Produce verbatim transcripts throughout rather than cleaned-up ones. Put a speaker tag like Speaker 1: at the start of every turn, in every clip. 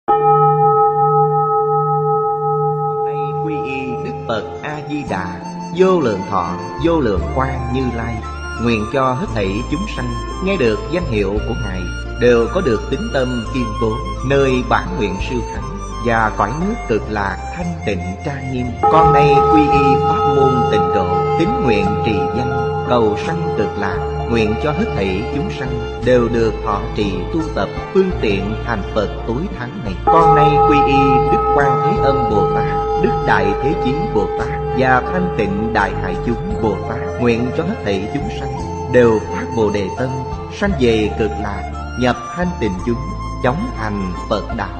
Speaker 1: Nay quy y Đức Phật A-di-đà, vô lượng thọ, vô lượng quang Như Lai. Nguyện cho hết thảy chúng sanh nghe được danh hiệu của Ngài đều có được tín tâm kiên cố, nơi bản nguyện siêu thắng và cõi nước cực lạc thanh tịnh trang nghiêm. Con nay quy y pháp môn Tịnh Độ, tín nguyện trì danh cầu sanh cực lạc. Nguyện cho hết thảy chúng sanh đều được thọ trì tu tập phương tiện thành Phật tối thắng này. Con nay quy y Đức Quan Thế Âm Bồ Tát, Đức Đại Thế Chí Bồ Tát và Thanh Tịnh Đại Hải Chúng Bồ Tát. Nguyện cho hết thảy chúng sanh đều phát Bồ Đề tâm, sanh về cực lạc, nhập thanh tịnh chúng, chóng thành Phật đạo.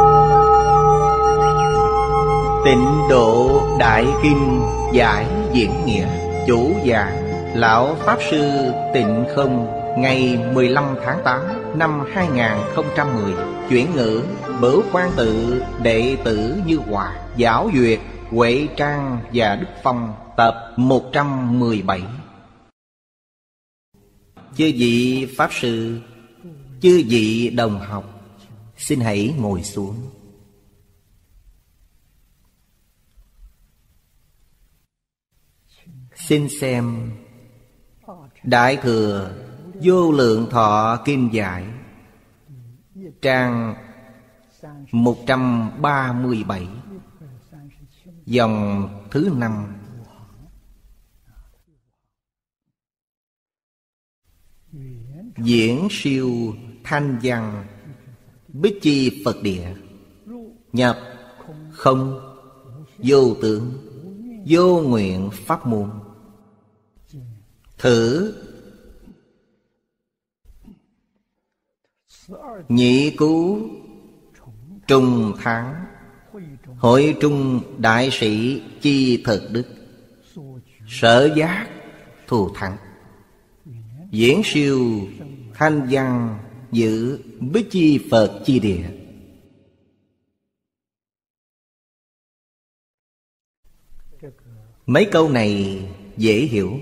Speaker 1: Tịnh Độ Đại Kinh giải diễn nghĩa. Chủ giảng Lão Pháp Sư Tịnh Không. Ngày mười lăm tháng tám năm hai nghìn không trăm mười. Chuyển ngữ Bửu Quan Tự đệ tử Như Hòa, Giáo Duyệt, Huệ Trang và Đức Phong. Tập một trăm mười bảy. Chư vị Pháp Sư, chư vị đồng học, xin hãy ngồi xuống. Xin xem Đại Thừa Vô Lượng Thọ Kinh Giải, trang một trăm ba mươi bảy, dòng thứ năm. Diễn siêu thanh văn Bích Chi Phật Địa, nhập không vô tướng vô nguyện pháp môn. Thử nhị cứu trùng thắng, hội trung đại sĩ chi thực đức, sở giác thù thắng. Diễn siêu thanh văn giữ Bích Chi Phật Chi Địa. Mấy câu này dễ hiểu.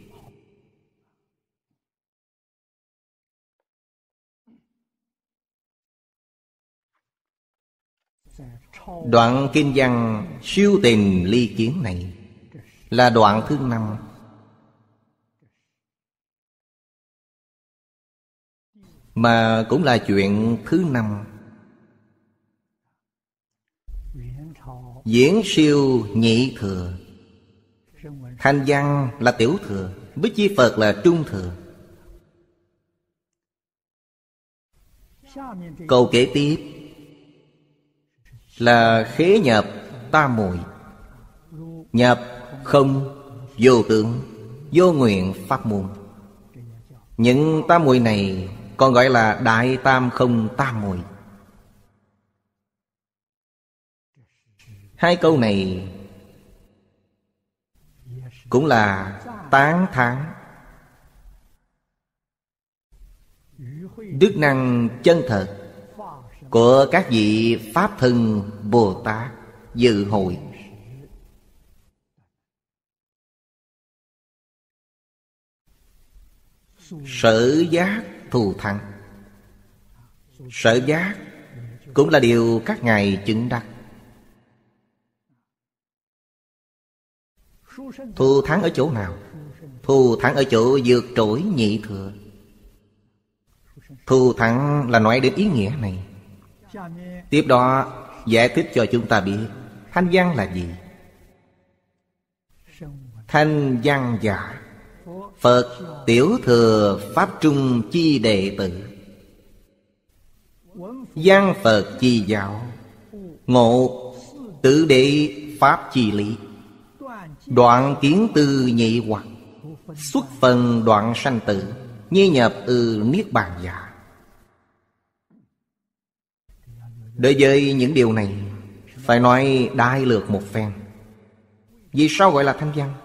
Speaker 1: Đoạn kinh văn siêu tình ly kiến này là đoạn thứ năm, mà cũng là chuyện thứ năm. Diễn siêu nhị thừa, thanh văn là tiểu thừa, Bích Chi Phật là trung thừa. Câu kế tiếp là khế nhập tam muội, nhập không vô tướng vô nguyện pháp môn. Những tam muội này còn gọi là đại tam không tam muội. Hai câu này cũng là tán thán đức năng chân thật của các vị Pháp Thân Bồ Tát dự hội. Sở giác thù thắng. Sở giác cũng là điều các ngài chứng đắc. Thù thắng ở chỗ nào? Thù thắng ở chỗ vượt trội nhị thừa. Thù thắng là nói đến ý nghĩa này. Tiếp đó giải thích cho chúng ta biết thanh văn là gì. Thanh văn giả, Phật tiểu thừa Pháp trung chi đệ tử, văn Phật chi giáo, ngộ tự đệ Pháp chi lý, đoạn kiến tư nhị hoặc, xuất phần đoạn sanh tử, nhi nhập ư niết bàn giả. Đối với những điều này phải nói đại lược một phen. Vì sao gọi là thanh văn?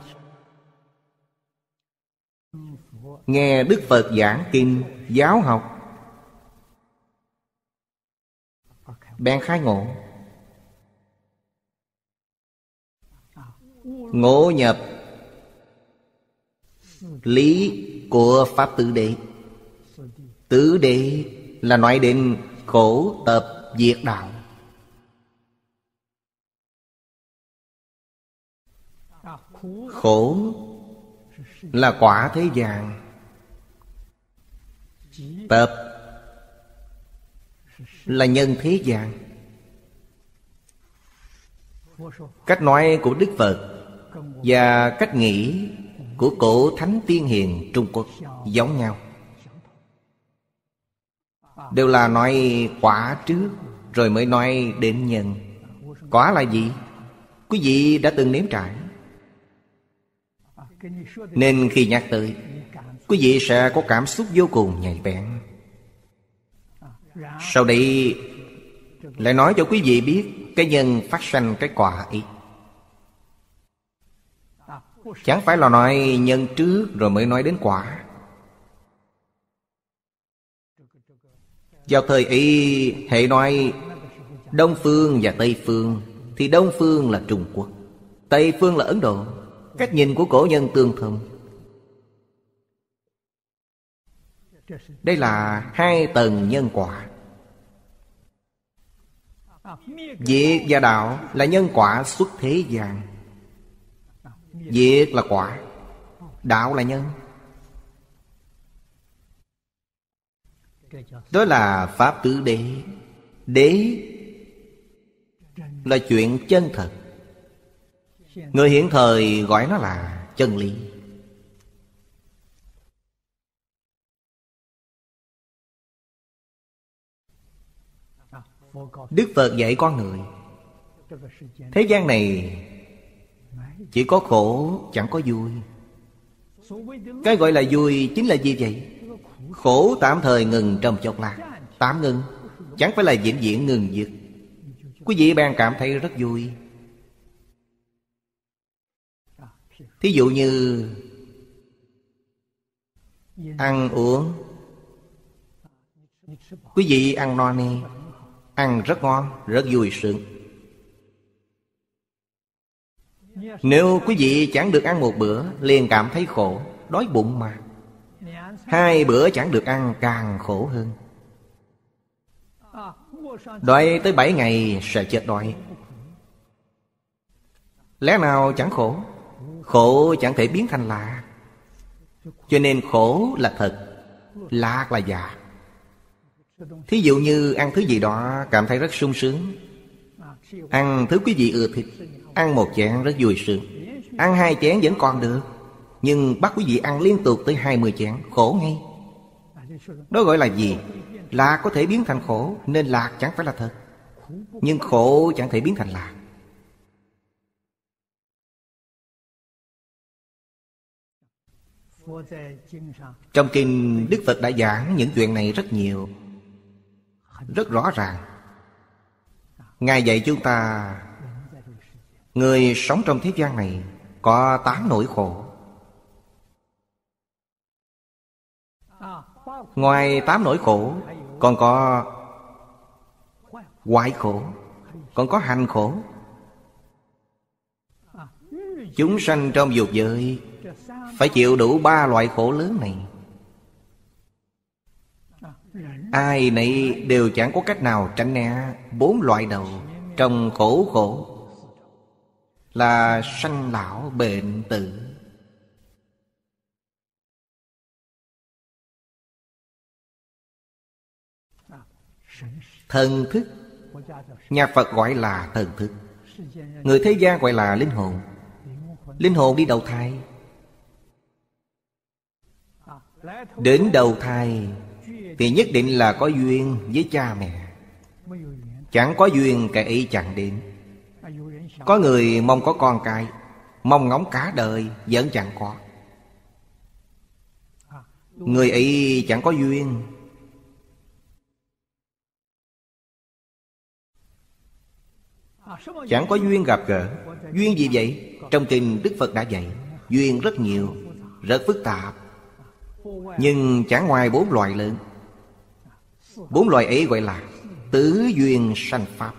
Speaker 1: Nghe Đức Phật giảng kinh giáo học, bèn khai ngộ. Ngộ nhập lý của Pháp tứ đế. Tứ đế là nói đến khổ tập diệt đạo. Khổ là quả thế gian, tập là nhân thế gian. Cách nói của Đức Phật và cách nghĩ của cổ thánh tiên hiền Trung Quốc giống nhau, đều là nói quả trước rồi mới nói đến nhân. Quả là gì? Quý vị đã từng nếm trải, nên khi nhắc tới, quý vị sẽ có cảm xúc vô cùng nhạy bén. Sau đây lại nói cho quý vị biết cái nhân phát sanh cái quả ấy. Chẳng phải là nói nhân trước rồi mới nói đến quả. Vào thời ấy, hệ nói Đông phương và Tây phương, thì Đông phương là Trung Quốc, Tây phương là Ấn Độ. Cách nhìn của cổ nhân tương thông. Đây là hai tầng nhân quả. Diệt và đạo là nhân quả xuất thế gian. Diệt là quả, đạo là nhân. Đó là Pháp tứ đế. Đế là chuyện chân thật. Người hiện thời gọi nó là chân lý. Đức Phật dạy con người, thế gian này chỉ có khổ chẳng có vui. Cái gọi là vui chính là gì vậy? Khổ tạm thời ngừng trong chốc lát, tạm ngừng, chẳng phải là vĩnh viễn ngừng dứt. Quý vị bèn cảm thấy rất vui. Thí dụ như ăn uống, quý vị ăn no nê, ăn rất ngon, rất vui sướng. Nếu quý vị chẳng được ăn một bữa, liền cảm thấy khổ, đói bụng mà. Hai bữa chẳng được ăn càng khổ hơn. Đói tới bảy ngày sẽ chết đói. Lẽ nào chẳng khổ? Khổ chẳng thể biến thành lạc. Cho nên khổ là thật, lạc là giả. Thí dụ như ăn thứ gì đó cảm thấy rất sung sướng. Ăn thứ quý vị ưa thích, ăn một chén rất vui sướng. Ăn hai chén vẫn còn được, nhưng bắt quý vị ăn liên tục tới hai mươi chén, khổ ngay. Đó gọi là gì? Lạc có thể biến thành khổ, nên lạc chẳng phải là thật. Nhưng khổ chẳng thể biến thành lạc. Trong kinh Đức Phật đã giảng những chuyện này rất nhiều, rất rõ ràng. Ngài dạy chúng ta, người sống trong thế gian này có tám nỗi khổ. Ngoài tám nỗi khổ, còn có hoại khổ, còn có hành khổ. Chúng sanh trong dục giới phải chịu đủ ba loại khổ lớn này. Ai nấy đều chẳng có cách nào tránh né bốn loại đầu trong khổ khổ, là sanh lão bệnh tử. Thần thức, nhà Phật gọi là thần thức, người thế gian gọi là linh hồn. Linh hồn đi đầu thai. Đến đầu thai thì nhất định là có duyên với cha mẹ. Chẳng có duyên kẻ ấy chẳng đến. Có người mong có con cái, mong ngóng cả đời vẫn chẳng có. Người ấy chẳng có duyên. Chẳng có duyên gặp gỡ. Duyên gì vậy? Trong kinh Đức Phật đã dạy, duyên rất nhiều, rất phức tạp, nhưng chẳng ngoài bốn loại lớn. Bốn loại ấy gọi là tứ duyên sanh pháp.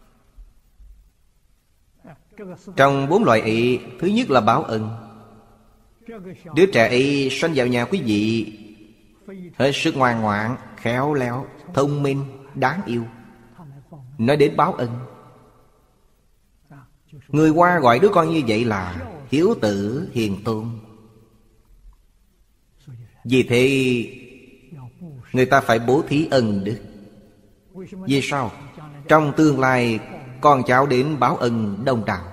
Speaker 1: Trong bốn loại ấy, thứ nhất là báo ân. Đứa trẻ ấy sanh vào nhà quý vị hết sức ngoan ngoãn, khéo léo, thông minh, đáng yêu. Nói đến báo ân, người Hoa gọi đứa con như vậy là hiếu tử hiền tôn. Vì thế người ta phải bố thí ân đức. Vì sao? Trong tương lai con cháu đến báo ân đông đảo.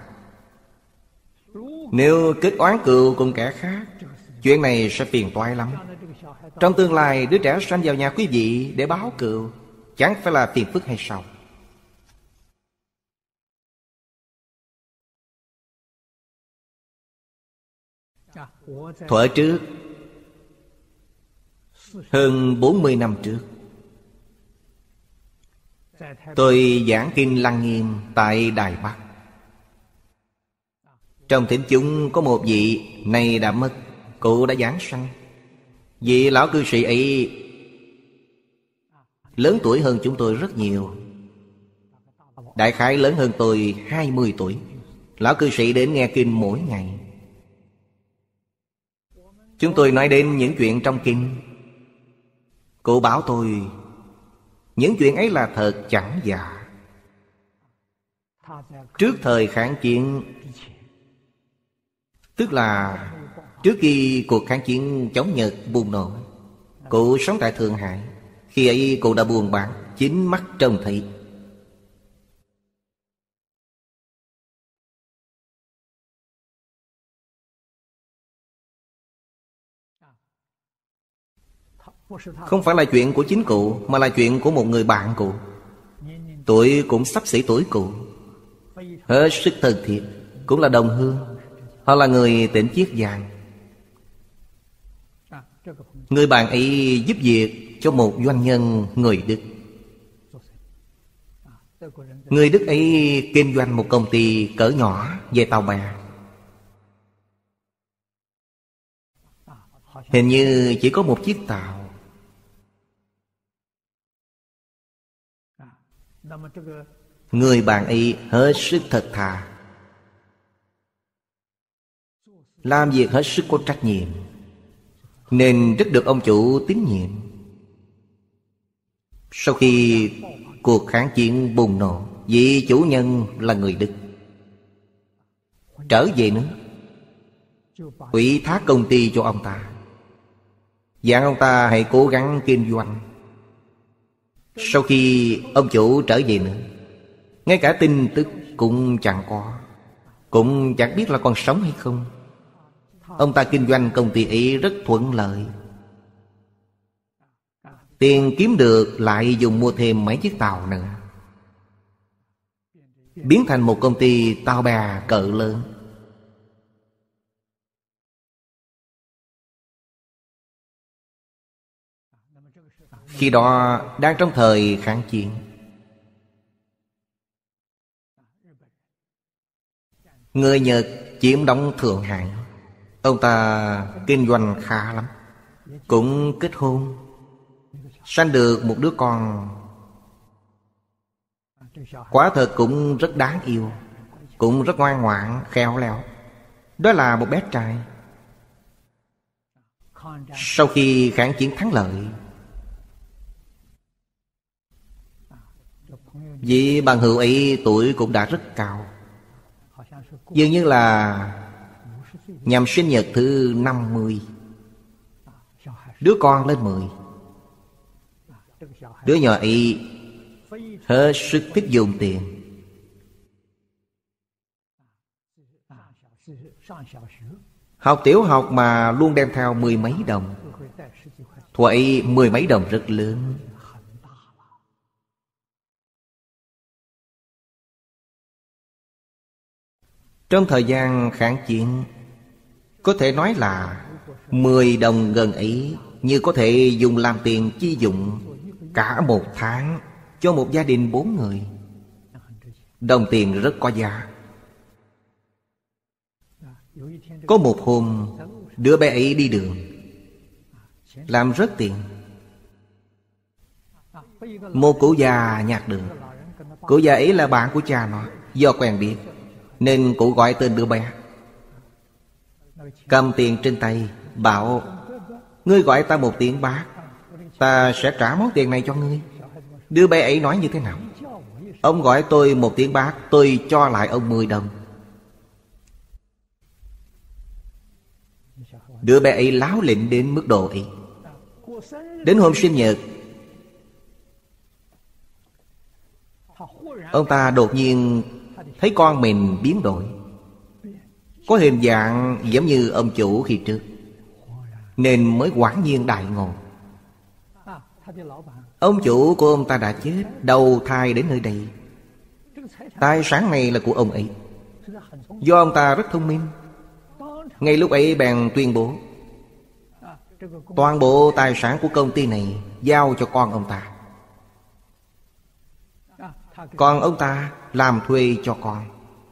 Speaker 1: Nếu kết oán cừu cùng kẻ khác, chuyện này sẽ phiền toái lắm. Trong tương lai đứa trẻ sanh vào nhà quý vị để báo cừu, chẳng phải là phiền phức hay sao? Thuở trước, hơn bốn mươi năm trước, tôi giảng kinh Lăng Nghiêm tại Đài Bắc. Trong thính chúng có một vị này đã mất, cụ đã giảng sanh. Vị lão cư sĩ ấy lớn tuổi hơn chúng tôi rất nhiều, đại khái lớn hơn tôi hai mươi tuổi. Lão cư sĩ đến nghe kinh mỗi ngày. Chúng tôi nói đến những chuyện trong kinh, cụ bảo tôi những chuyện ấy là thật chẳng giả. Trước thời kháng chiến, tức là trước khi cuộc kháng chiến chống Nhật bùng nổ, cụ sống tại Thượng Hải. Khi ấy cụ đã buôn bán, chính mắt trông thấy. Không phải là chuyện của chính cụ, mà là chuyện của một người bạn cụ. Tuổi cũng xấp xỉ tuổi cụ, hết sức thân thiết, cũng là đồng hương. Họ là người tỉnh Chiết Giang. Người bạn ấy giúp việc cho một doanh nhân người Đức. Người Đức ấy kinh doanh một công ty cỡ nhỏ về tàu bè. Hình như chỉ có một chiếc tàu. Người bạn ấy hết sức thật thà, làm việc hết sức có trách nhiệm, nên rất được ông chủ tín nhiệm. Sau khi cuộc kháng chiến bùng nổ, vị chủ nhân là người Đức trở về nước, ủy thác công ty cho ông ta, dặn ông ta hãy cố gắng kinh doanh. Sau khi ông chủ trở về nữa, ngay cả tin tức cũng chẳng có, cũng chẳng biết là còn sống hay không. Ông ta kinh doanh công ty ấy rất thuận lợi. Tiền kiếm được lại dùng mua thêm mấy chiếc tàu nữa, biến thành một công ty tàu bè cỡ lớn. Khi đó đang trong thời kháng chiến. Người Nhật chiếm đóng Thượng Hải. Ông ta kinh doanh khá lắm, cũng kết hôn, sanh được một đứa con. Quả thật cũng rất đáng yêu, cũng rất ngoan ngoãn, khéo léo. Đó là một bé trai. Sau khi kháng chiến thắng lợi, vị bằng hữu ấy tuổi cũng đã rất cao, dường như là nhằm sinh nhật thứ năm mươi. Đứa con lên mười. Đứa nhỏ ấy hết sức thích dùng tiền. Học tiểu học mà luôn đem theo mười mấy đồng. Thuở ấy mười mấy đồng rất lớn. Trong thời gian kháng chiến, có thể nói là mười đồng gần ấy như có thể dùng làm tiền chi dụng cả một tháng cho một gia đình bốn người. Đồng tiền rất có giá. Có một hôm, đứa bé ấy đi đường, làm rớt tiền. Một cụ già nhặt được. Cụ già ấy là bạn của cha nó, do quen biết nên cụ gọi tên đứa bé, cầm tiền trên tay, bảo: ngươi gọi ta một tiếng bác, ta sẽ trả món tiền này cho ngươi. Đứa bé ấy nói như thế nào? Ông gọi tôi một tiếng bác, tôi cho lại ông mười đồng. Đứa bé ấy láo lịnh đến mức độ ấy. Đến hôm sinh nhật, ông ta đột nhiên thấy con mình biến đổi, có hình dạng giống như ông chủ khi trước, nên mới hoảng nhiên đại ngộ. Ông chủ của ông ta đã chết, đầu thai đến nơi đây. Tài sản này là của ông ấy. Do ông ta rất thông minh, ngay lúc ấy bèn tuyên bố toàn bộ tài sản của công ty này giao cho con ông ta. Còn ông ta làm thuê cho con.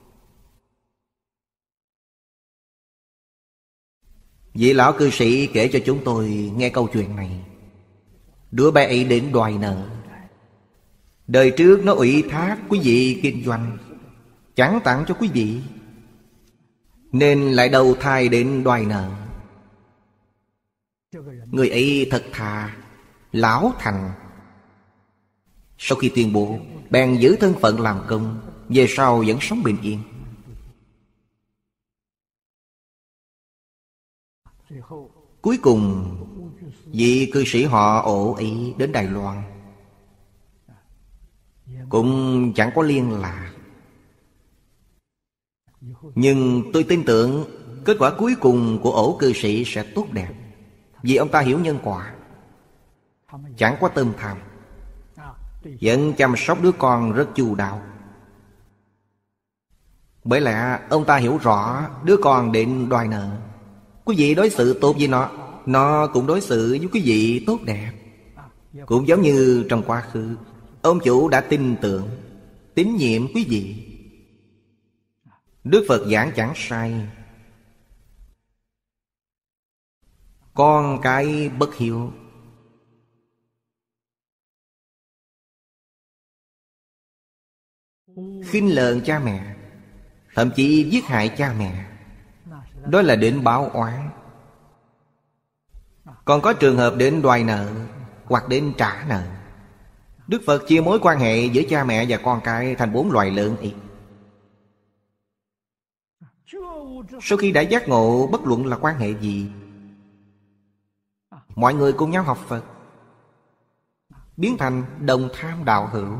Speaker 1: Vị lão cư sĩ kể cho chúng tôi nghe câu chuyện này. Đứa bé ấy đến đòi nợ. Đời trước nó ủy thác quý vị kinh doanh, chẳng tặng cho quý vị, nên lại đầu thai đến đòi nợ. Người ấy thật thà, lão thành. Sau khi tuyên bố, bèn giữ thân phận làm công, về sau vẫn sống bình yên. Cuối cùng, vị cư sĩ họ Ổ ấy đến Đài Loan, cũng chẳng có liên lạc. Nhưng tôi tin tưởng kết quả cuối cùng của Ổ cư sĩ sẽ tốt đẹp, vì ông ta hiểu nhân quả, chẳng có tâm tham, vẫn chăm sóc đứa con rất chu đáo. Bởi lẽ ông ta hiểu rõ đứa con định đòi nợ, quý vị đối xử tốt với nó, nó cũng đối xử với quý vị tốt đẹp. Cũng giống như trong quá khứ, ông chủ đã tin tưởng, tín nhiệm quý vị. Đức Phật giảng chẳng sai. Con cái bất hiếu, khinh lợn cha mẹ, thậm chí giết hại cha mẹ, đó là đến báo oán. Còn có trường hợp đến đòi nợ hoặc đến trả nợ. Đức Phật chia mối quan hệ giữa cha mẹ và con cái thành bốn loại lớn ấy. Sau khi đã giác ngộ, bất luận là quan hệ gì, mọi người cùng nhau học Phật, biến thành đồng tham đạo hữu.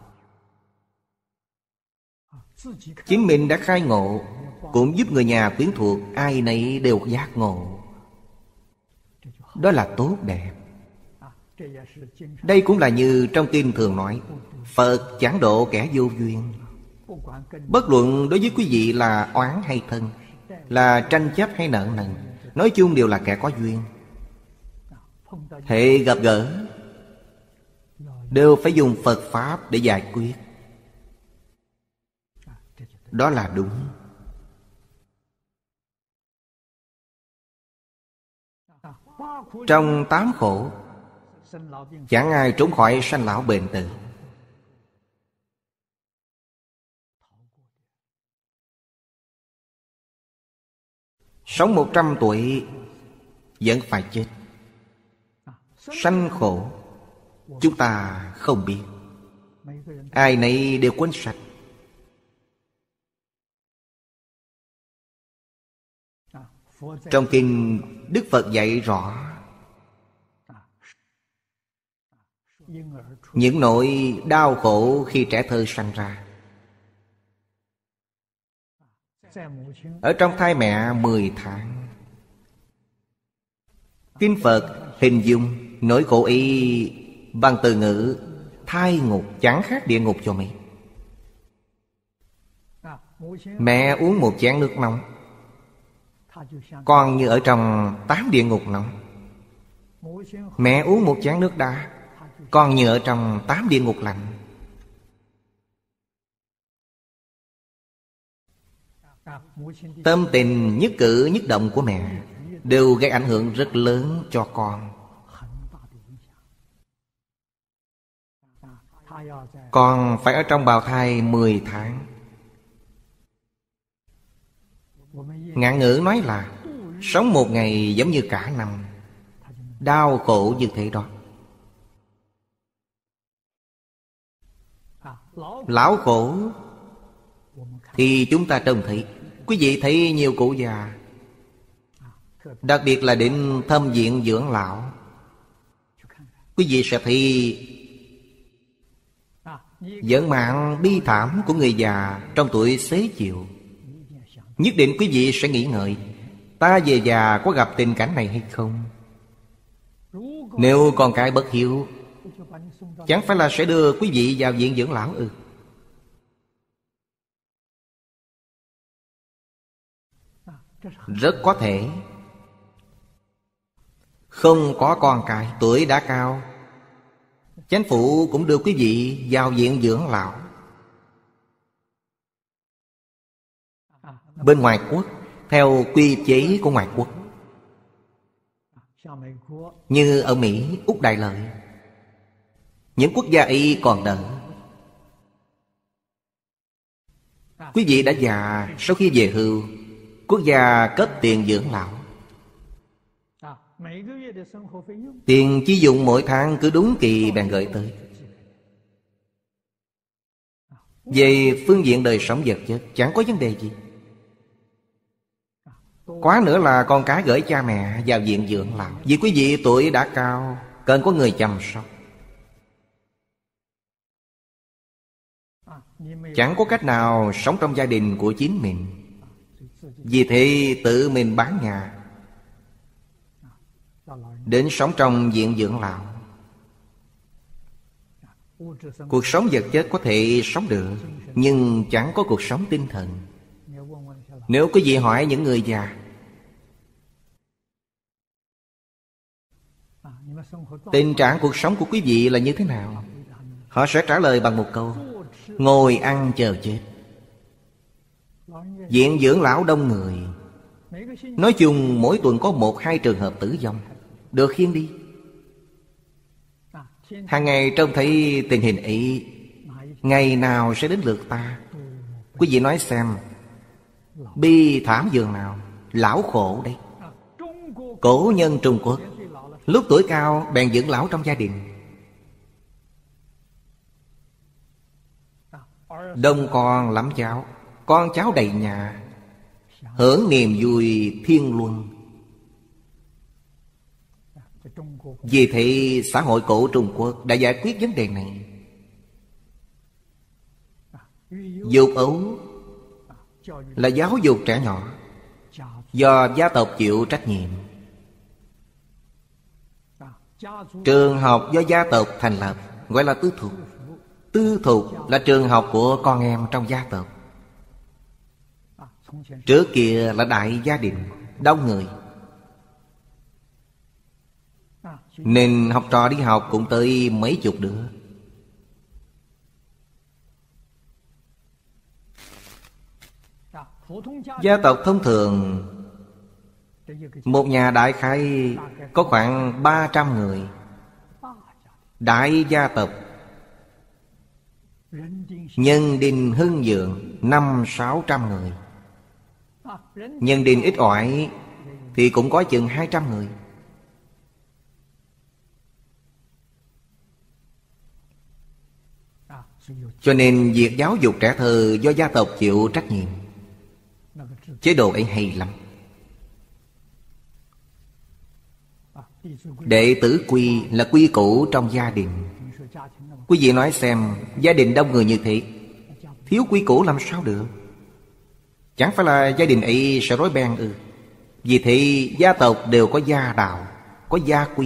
Speaker 1: Chính mình đã khai ngộ, cũng giúp người nhà quyến thuộc ai nấy đều giác ngộ. Đó là tốt đẹp. Đây cũng là như trong kinh thường nói, Phật chẳng độ kẻ vô duyên. Bất luận đối với quý vị là oán hay thân, là tranh chấp hay nợ nần, nói chung đều là kẻ có duyên. Hệ gặp gỡ đều phải dùng Phật Pháp để giải quyết. Đó là đúng. Trong tám khổ, chẳng ai trốn khỏi sanh lão bệnh tử. Sống một trăm tuổi vẫn phải chết. Sanh khổ chúng ta không biết, ai nấy đều quên sạch. Trong kinh Đức Phật dạy rõ những nỗi đau khổ khi trẻ thơ sanh ra. Ở trong thai mẹ mười tháng, kinh Phật hình dung nỗi khổ ấy bằng từ ngữ thai ngục chẳng khác địa ngục cho mấy. Mẹ uống một chén nước nóng, con như ở trong tám địa ngục nóng. Mẹ uống một chén nước đá, con như ở trong tám địa ngục lạnh. Tâm tình nhất cử nhất động của mẹ đều gây ảnh hưởng rất lớn cho con. Con phải ở trong bào thai mười tháng. Ngạn ngữ nói là sống một ngày giống như cả năm. Đau khổ như thế đó. Lão khổ thì chúng ta trông thấy. Quý vị thấy nhiều cụ già Đặc biệt là đến thâm viện dưỡng lão, quý vị sẽ thấy vận mạng bi thảm của người già trong tuổi xế chiều. Nhất định quý vị sẽ nghĩ ngợi, ta về già có gặp tình cảnh này hay không? Nếu con cái bất hiếu, chẳng phải là sẽ đưa quý vị vào viện dưỡng lão ư? Rất có thể. Không có con cái, tuổi đã cao, chính phủ cũng đưa quý vị vào viện dưỡng lão. Bên ngoại quốc, theo quy chế của ngoại quốc, như ở Mỹ, Úc Đại Lợi, những quốc gia ấy còn đỡ. Quý vị đã già, sau khi về hưu, quốc gia cấp tiền dưỡng lão. Tiền chi dụng mỗi tháng cứ đúng kỳ bèn gửi tới. Về phương diện đời sống vật chất chẳng có vấn đề gì. Quá nữa là con cái gửi cha mẹ vào viện dưỡng lão, vì quý vị tuổi đã cao, cần có người chăm sóc. Chẳng có cách nào sống trong gia đình của chính mình, vì thế tự mình bán nhà đến sống trong viện dưỡng lão. Cuộc sống vật chất có thể sống được, nhưng chẳng có cuộc sống tinh thần. Nếu quý vị hỏi những người già, tình trạng cuộc sống của quý vị là như thế nào, họ sẽ trả lời bằng một câu: ngồi ăn chờ chết. Viện dưỡng lão đông người, nói chung mỗi tuần có một hai trường hợp tử vong, được khiêng đi. Hàng ngày trông thấy tình hình ấy, ngày nào sẽ đến lượt ta? Quý vị nói xem, bi thảm dường nào, lão khổ đấy. Cổ nhân Trung Quốc lúc tuổi cao bèn dưỡng lão trong gia đình. Đông con lắm cháu, con cháu đầy nhà, hưởng niềm vui thiên luân. Vì thế xã hội cổ Trung Quốc đã giải quyết vấn đề này. Dục ấu là giáo dục trẻ nhỏ, do gia tộc chịu trách nhiệm. Trường học do gia tộc thành lập gọi là tư thục. Tư thục là trường học của con em trong gia tộc. Trước kia là đại gia đình, đông người, nên học trò đi học cũng tới mấy chục đứa. Gia tộc thông thường, một nhà đại khái có khoảng ba trăm người. Đại gia tộc nhân đinh hưng vượng năm sáu trăm người. Nhân đinh ít ỏi thì cũng có chừng hai trăm người. Cho nên việc giáo dục trẻ thơ do gia tộc chịu trách nhiệm. Chế độ ấy hay lắm. Đệ tử quy là quy củ trong gia đình. Quý vị nói xem, gia đình đông người như thế, thiếu quy củ làm sao được? Chẳng phải là gia đình ấy sẽ rối beng ư? Vì thế gia tộc đều có gia đạo, có gia quy.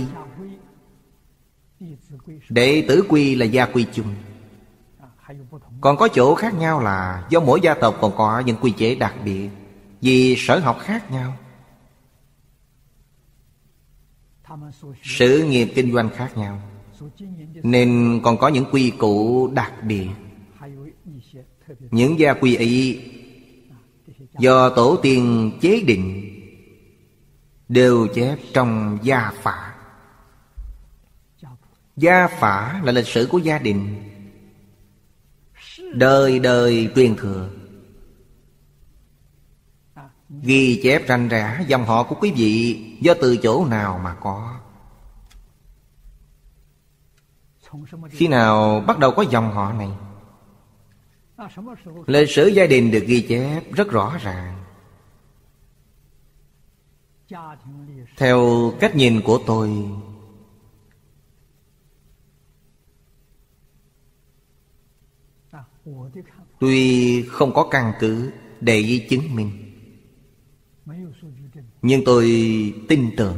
Speaker 1: Đệ tử quy là gia quy chung. Còn có chỗ khác nhau là do mỗi gia tộc còn có những quy chế đặc biệt, vì sở học khác nhau, sự nghiệp kinh doanh khác nhau, nên còn có những quy củ đặc biệt. Những gia quy ấy do tổ tiên chế định, đều chép trong gia phả. Gia phả là lịch sử của gia đình, đời đời truyền thừa, ghi chép rành rẽ dòng họ của quý vị do từ chỗ nào mà có. Khi nào bắt đầu có dòng họ này? Lịch sử gia đình được ghi chép rất rõ ràng. Theo cách nhìn của tôi, tuy không có căn cứ để chứng minh, nhưng tôi tin tưởng.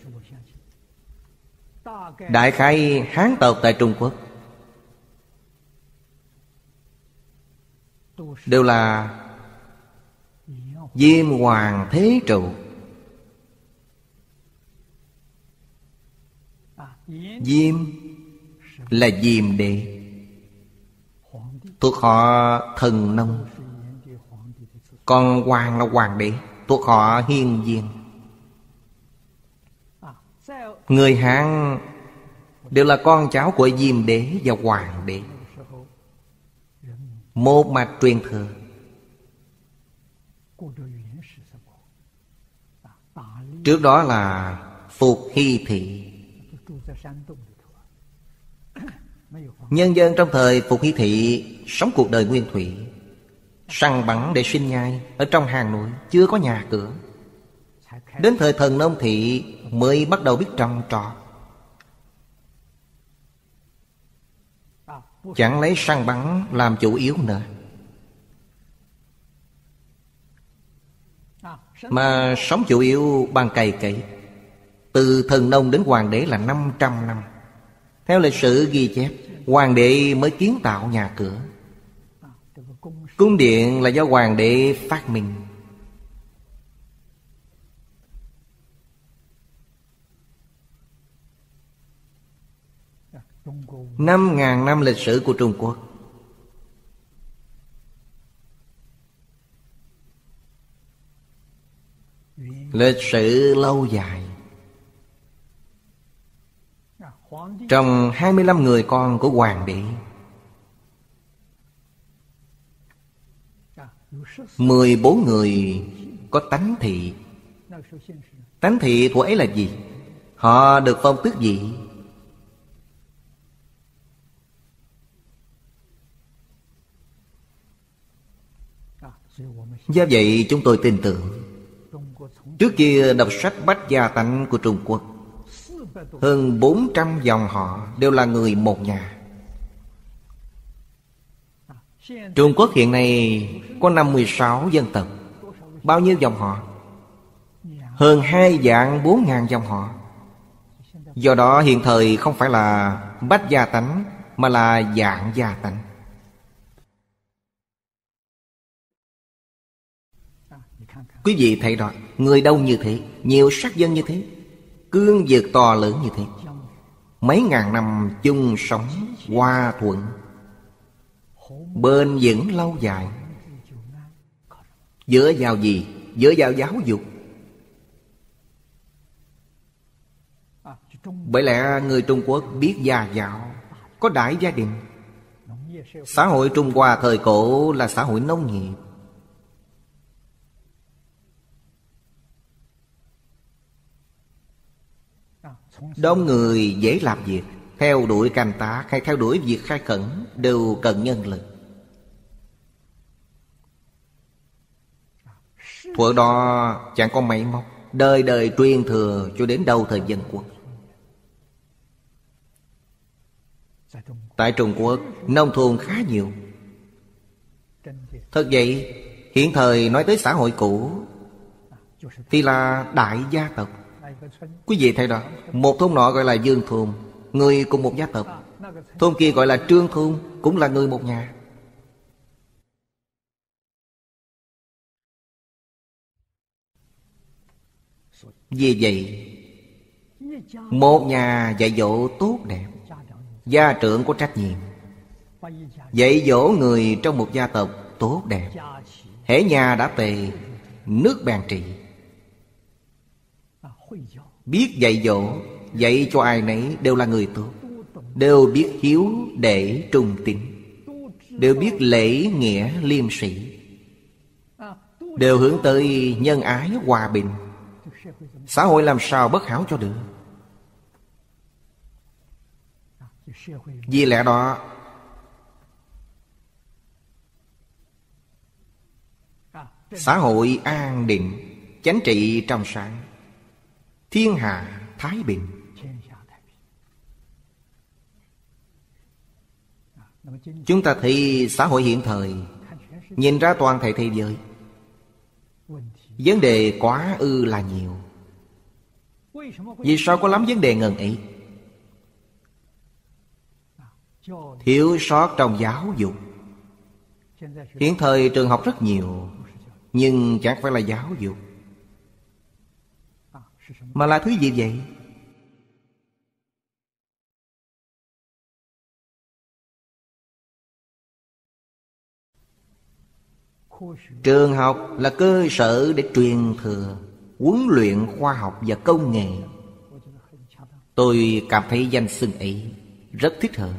Speaker 1: Đại khái Hán tộc tại Trung Quốc đều là Diêm Hoàng Thế Trụ. Diêm là Diêm Đế, thuộc họ Thần Nông. Còn Hoàng là Hoàng Đế, thuộc họ Hiên Viên. Người Hán đều là con cháu của Diêm Đế và Hoàng Đế, một mạch truyền thừa. Trước đó là Phục Hy Thị. Nhân dân trong thời Phục Hy Thị sống cuộc đời nguyên thủy, săn bắn để sinh nhai ở trong hang núi, chưa có nhà cửa. Đến thời Thần Nông Thị mới bắt đầu biết trồng trọt. Chẳng lấy săn bắn làm chủ yếu nữa, mà sống chủ yếu bằng cày cấy. Từ Thần Nông đến Hoàng Đế là năm trăm năm. Theo lịch sử ghi chép, Hoàng Đế mới kiến tạo nhà cửa. Cung điện là do Hoàng Đế phát minh. Năm ngàn năm lịch sử của Trung Quốc, lịch sử lâu dài. Trong hai mươi lăm người con của Hoàng Đế, mười bốn người có tánh thị. Tánh thị của ấy là gì? Họ được phong tước gì? Do vậy chúng tôi tin tưởng. Trước kia đọc sách Bách Gia Tánh của Trung Quốc, hơn bốn trăm dòng họ đều là người một nhà. Trung Quốc hiện nay có năm mươi sáu dân tộc. Bao nhiêu dòng họ? Hơn hai vạn bốn ngàn dòng họ. Do đó hiện thời không phải là Bách Gia Tánh, mà là Vạn Gia Tánh. Quý vị thấy đó, người đông như thế, nhiều sắc dân như thế, cương vực to lớn như thế, mấy ngàn năm chung sống hòa thuận, bền vững lâu dài. Dựa vào gì? Dựa vào giáo dục. Bởi lẽ người Trung Quốc biết gia giáo, có đại gia đình. Xã hội Trung Hoa thời cổ là xã hội nông nghiệp. Đông người dễ làm việc, theo đuổi canh tác hay theo đuổi việc khai khẩn đều cần nhân lực. Thuở đó chẳng có máy móc, đời đời truyền thừa cho đến đầu thời Dân Quốc. Tại Trung Quốc, nông thôn khá nhiều. Thật vậy, hiện thời nói tới xã hội cũ thì là đại gia tộc. Quý vị thấy đó, một thôn nọ gọi là Dương Thôn, người cùng một gia tộc. Thôn kia gọi là Trương Thôn, cũng là người một nhà. Vì vậy, một nhà dạy dỗ tốt đẹp, gia trưởng có trách nhiệm dạy dỗ người trong một gia tộc tốt đẹp. Hễ nhà đã tề, nước bèn trị. Biết dạy dỗ, dạy cho ai nấy đều là người tốt, đều biết hiếu để trung tín, đều biết lễ nghĩa liêm sĩ, đều hướng tới nhân ái hòa bình. Xã hội làm sao bất hảo cho được? Vì lẽ đó, xã hội an định, chánh trị trong sáng, thiên hạ thái bình. Chúng ta thấy xã hội hiện thời, nhìn ra toàn thể thế giới, vấn đề quá ư là nhiều. Vì sao có lắm vấn đề ngần ấy? Thiếu sót trong giáo dục. Hiện thời trường học rất nhiều, nhưng chẳng phải là giáo dục, mà là thứ gì vậy? Trường học là cơ sở để truyền thừa, huấn luyện khoa học và công nghệ. Tôi cảm thấy danh xưng ấy rất thích hợp.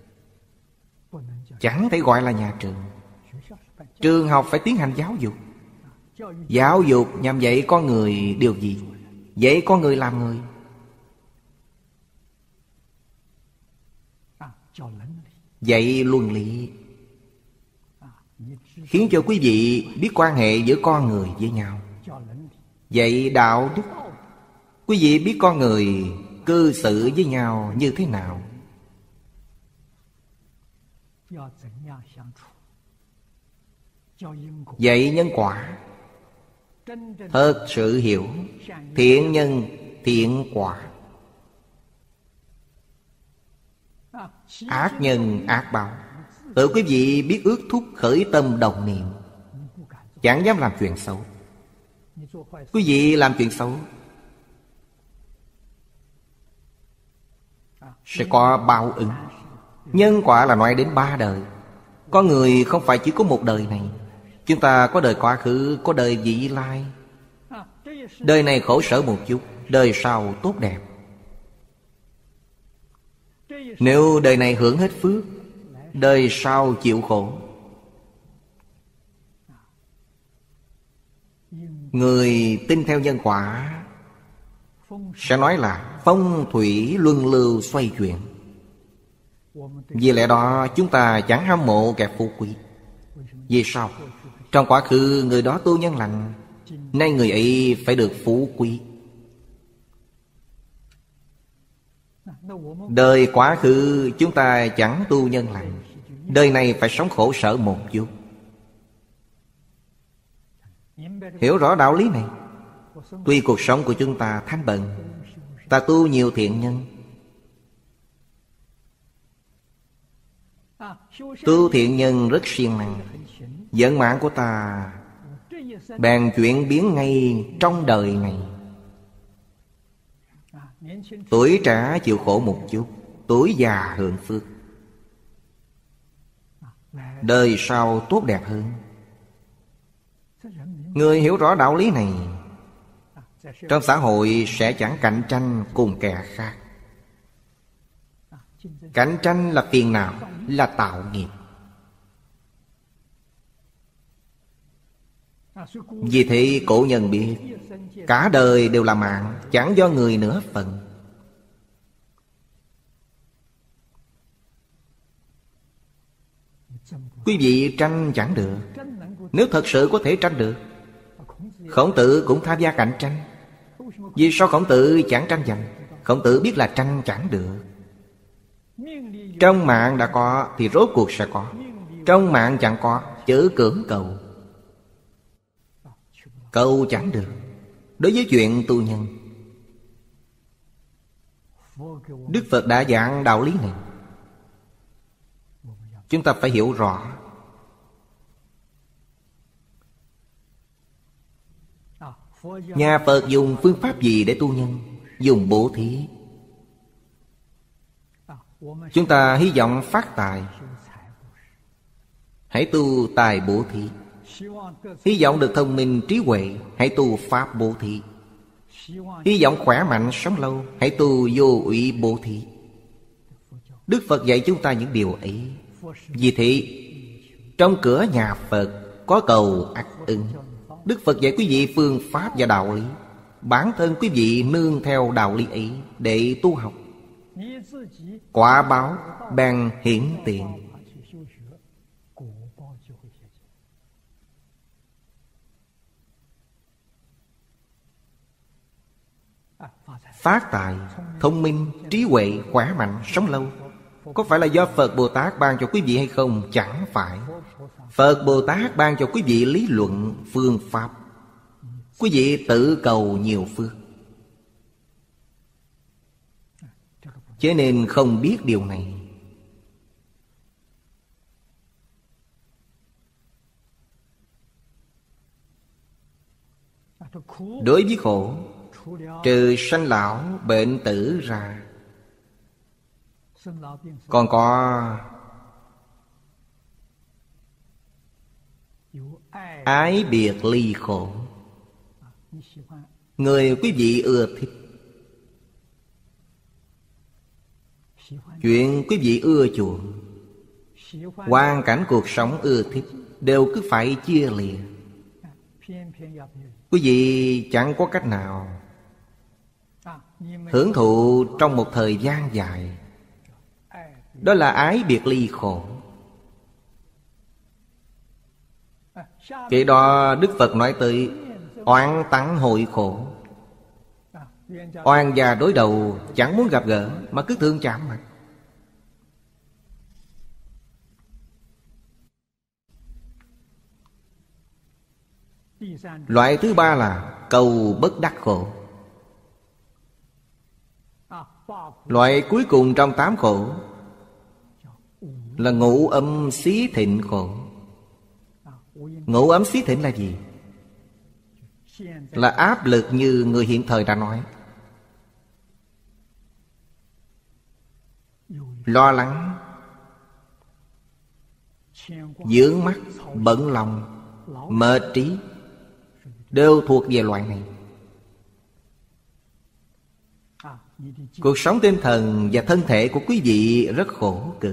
Speaker 1: Chẳng thể gọi là nhà trường. Trường học phải tiến hành giáo dục. Giáo dục nhằm dạy con người điều gì? Dạy con người làm người. Dạy luân lý, khiến cho quý vị biết quan hệ giữa con người với nhau. Dạy đạo đức, quý vị biết con người cư xử với nhau như thế nào. Dạy nhân quả, thật sự hiểu thiện nhân thiện quả, ác nhân ác báo. Tự quý vị biết ước thúc khởi tâm đồng niệm, chẳng dám làm chuyện xấu. Quý vị làm chuyện xấu sẽ có báo ứng. Nhân quả là nói đến ba đời. Con người không phải chỉ có một đời này. Chúng ta có đời quá khứ, có đời vị lai. Đời này khổ sở một chút, đời sau tốt đẹp. Nếu đời này hưởng hết phước, đời sau chịu khổ. Người tin theo nhân quả sẽ nói là phong thủy luân lưu xoay chuyển. Vì lẽ đó chúng ta chẳng hâm mộ kẻ phú quý. Vì sao? Trong quá khứ người đó tu nhân lành, nay người ấy phải được phú quý. Đời quá khứ chúng ta chẳng tu nhân lành, đời này phải sống khổ sở một chút. Hiểu rõ đạo lý này, tuy cuộc sống của chúng ta thanh bần, ta tu nhiều thiện nhân. Tu thiện nhân rất siêng năng, vận mạng của ta bèn chuyển biến ngay trong đời này. Tuổi trẻ chịu khổ một chút, tuổi già hưởng phước, đời sau tốt đẹp hơn. Người hiểu rõ đạo lý này, trong xã hội sẽ chẳng cạnh tranh cùng kẻ khác. Cạnh tranh là phiền não, là tạo nghiệp. Vì thế cổ nhân biết, cả đời đều là mạng, chẳng do người nửa phần. Quý vị tranh chẳng được. Nếu thật sự có thể tranh được, Khổng Tử cũng tham gia cạnh tranh. Vì sao Khổng Tử chẳng tranh giành? Khổng Tử biết là tranh chẳng được. Trong mạng đã có thì rốt cuộc sẽ có. Trong mạng chẳng có, chớ cưỡng cầu. Cầu chẳng được. Đối với chuyện tu nhân, Đức Phật đã giảng đạo lý này, chúng ta phải hiểu rõ. Nhà Phật dùng phương pháp gì để tu nhân? Dùng bố thí. Chúng ta hy vọng phát tài, hãy tu tài bố thí. Hy vọng được thông minh trí huệ, hãy tu pháp bố thí. Hy vọng khỏe mạnh sống lâu, hãy tu vô ủy bố thí. Đức Phật dạy chúng ta những điều ấy. Vì thế trong cửa nhà Phật có cầu ắt ứng. Đức Phật dạy quý vị phương pháp và đạo lý. Bản thân quý vị nương theo đạo lý ấy để tu học, quả báo bèn hiển tiền. phát tài, thông minh, trí huệ, khỏe mạnh, sống lâu. Có phải là do Phật Bồ Tát ban cho quý vị hay không? Chẳng phải. Phật Bồ Tát ban cho quý vị lý luận, phương pháp. Quý vị tự cầu nhiều phước. Cho nên không biết điều này. Đối với khổ, trừ sanh lão bệnh tử ra, còn có ái biệt ly khổ. Người quý vị ưa thích, chuyện quý vị ưa chuộng, hoàn cảnh cuộc sống ưa thích, đều cứ phải chia lìa. Quý vị chẳng có cách nào hưởng thụ trong một thời gian dài. Đó là ái biệt ly khổ. Kế đó Đức Phật nói tới oán tắng hội khổ. Oan gia đối đầu chẳng muốn gặp gỡ, mà cứ thương chạm mặt. Loại thứ ba là cầu bất đắc khổ. Loại cuối cùng trong tám khổ là ngũ âm xí thịnh khổ. Ngũ âm xí thịnh là gì? Là áp lực như người hiện thời đã nói. Lo lắng, vướng mắc, bận lòng, mệt trí, đều thuộc về loại này. Cuộc sống tinh thần và thân thể của quý vị rất khổ cực.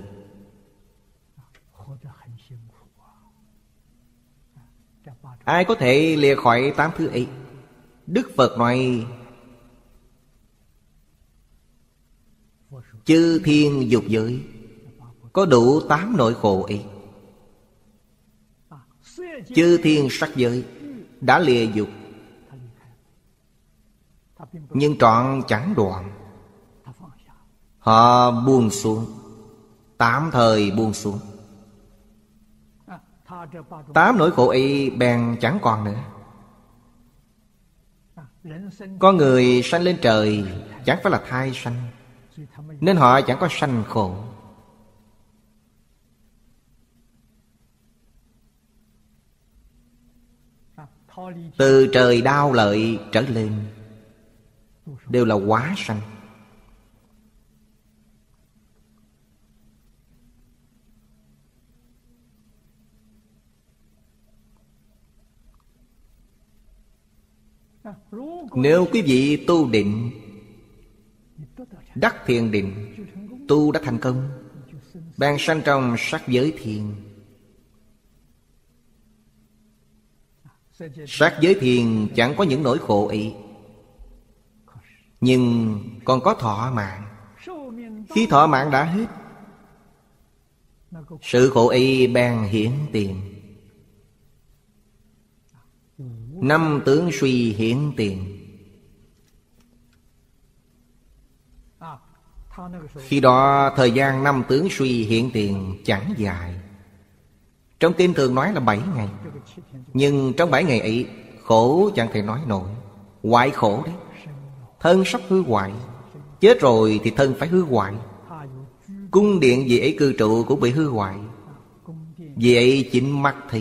Speaker 1: Ai có thể lìa khỏi tám thứ ấy? Đức Phật nói chư thiên dục giới có đủ tám nỗi khổ ấy. Chư thiên sắc giới đã lìa dục, nhưng trọn chẳng đoạn. Họ buông xuống, tạm thời buông xuống. Tám nỗi khổ ấy bèn chẳng còn nữa. Có người sanh lên trời chẳng phải là thai sanh, nên họ chẳng có sanh khổ. Từ trời đao lợi trở lên đều là hóa sanh. Nếu quý vị tu định, đắc thiền định, tu đã thành công, bèn sanh trong sắc giới thiền. Sắc giới thiền chẳng có những nỗi khổ ấy, nhưng còn có thọ mạng. Khi thọ mạng đã hết, sự khổ ấy bèn hiển tiền. Năm tướng suy hiển tiền. Khi đó thời gian năm tướng suy hiển tiền chẳng dài. Trong kinh thường nói là bảy ngày. Nhưng trong bảy ngày ấy, khổ chẳng thể nói nổi. Hoại khổ đấy. Thân sắp hư hoại. Chết rồi thì thân phải hư hoại. Cung điện vì ấy cư trụ cũng bị hư hoại. Vì ấy chính mắt thị.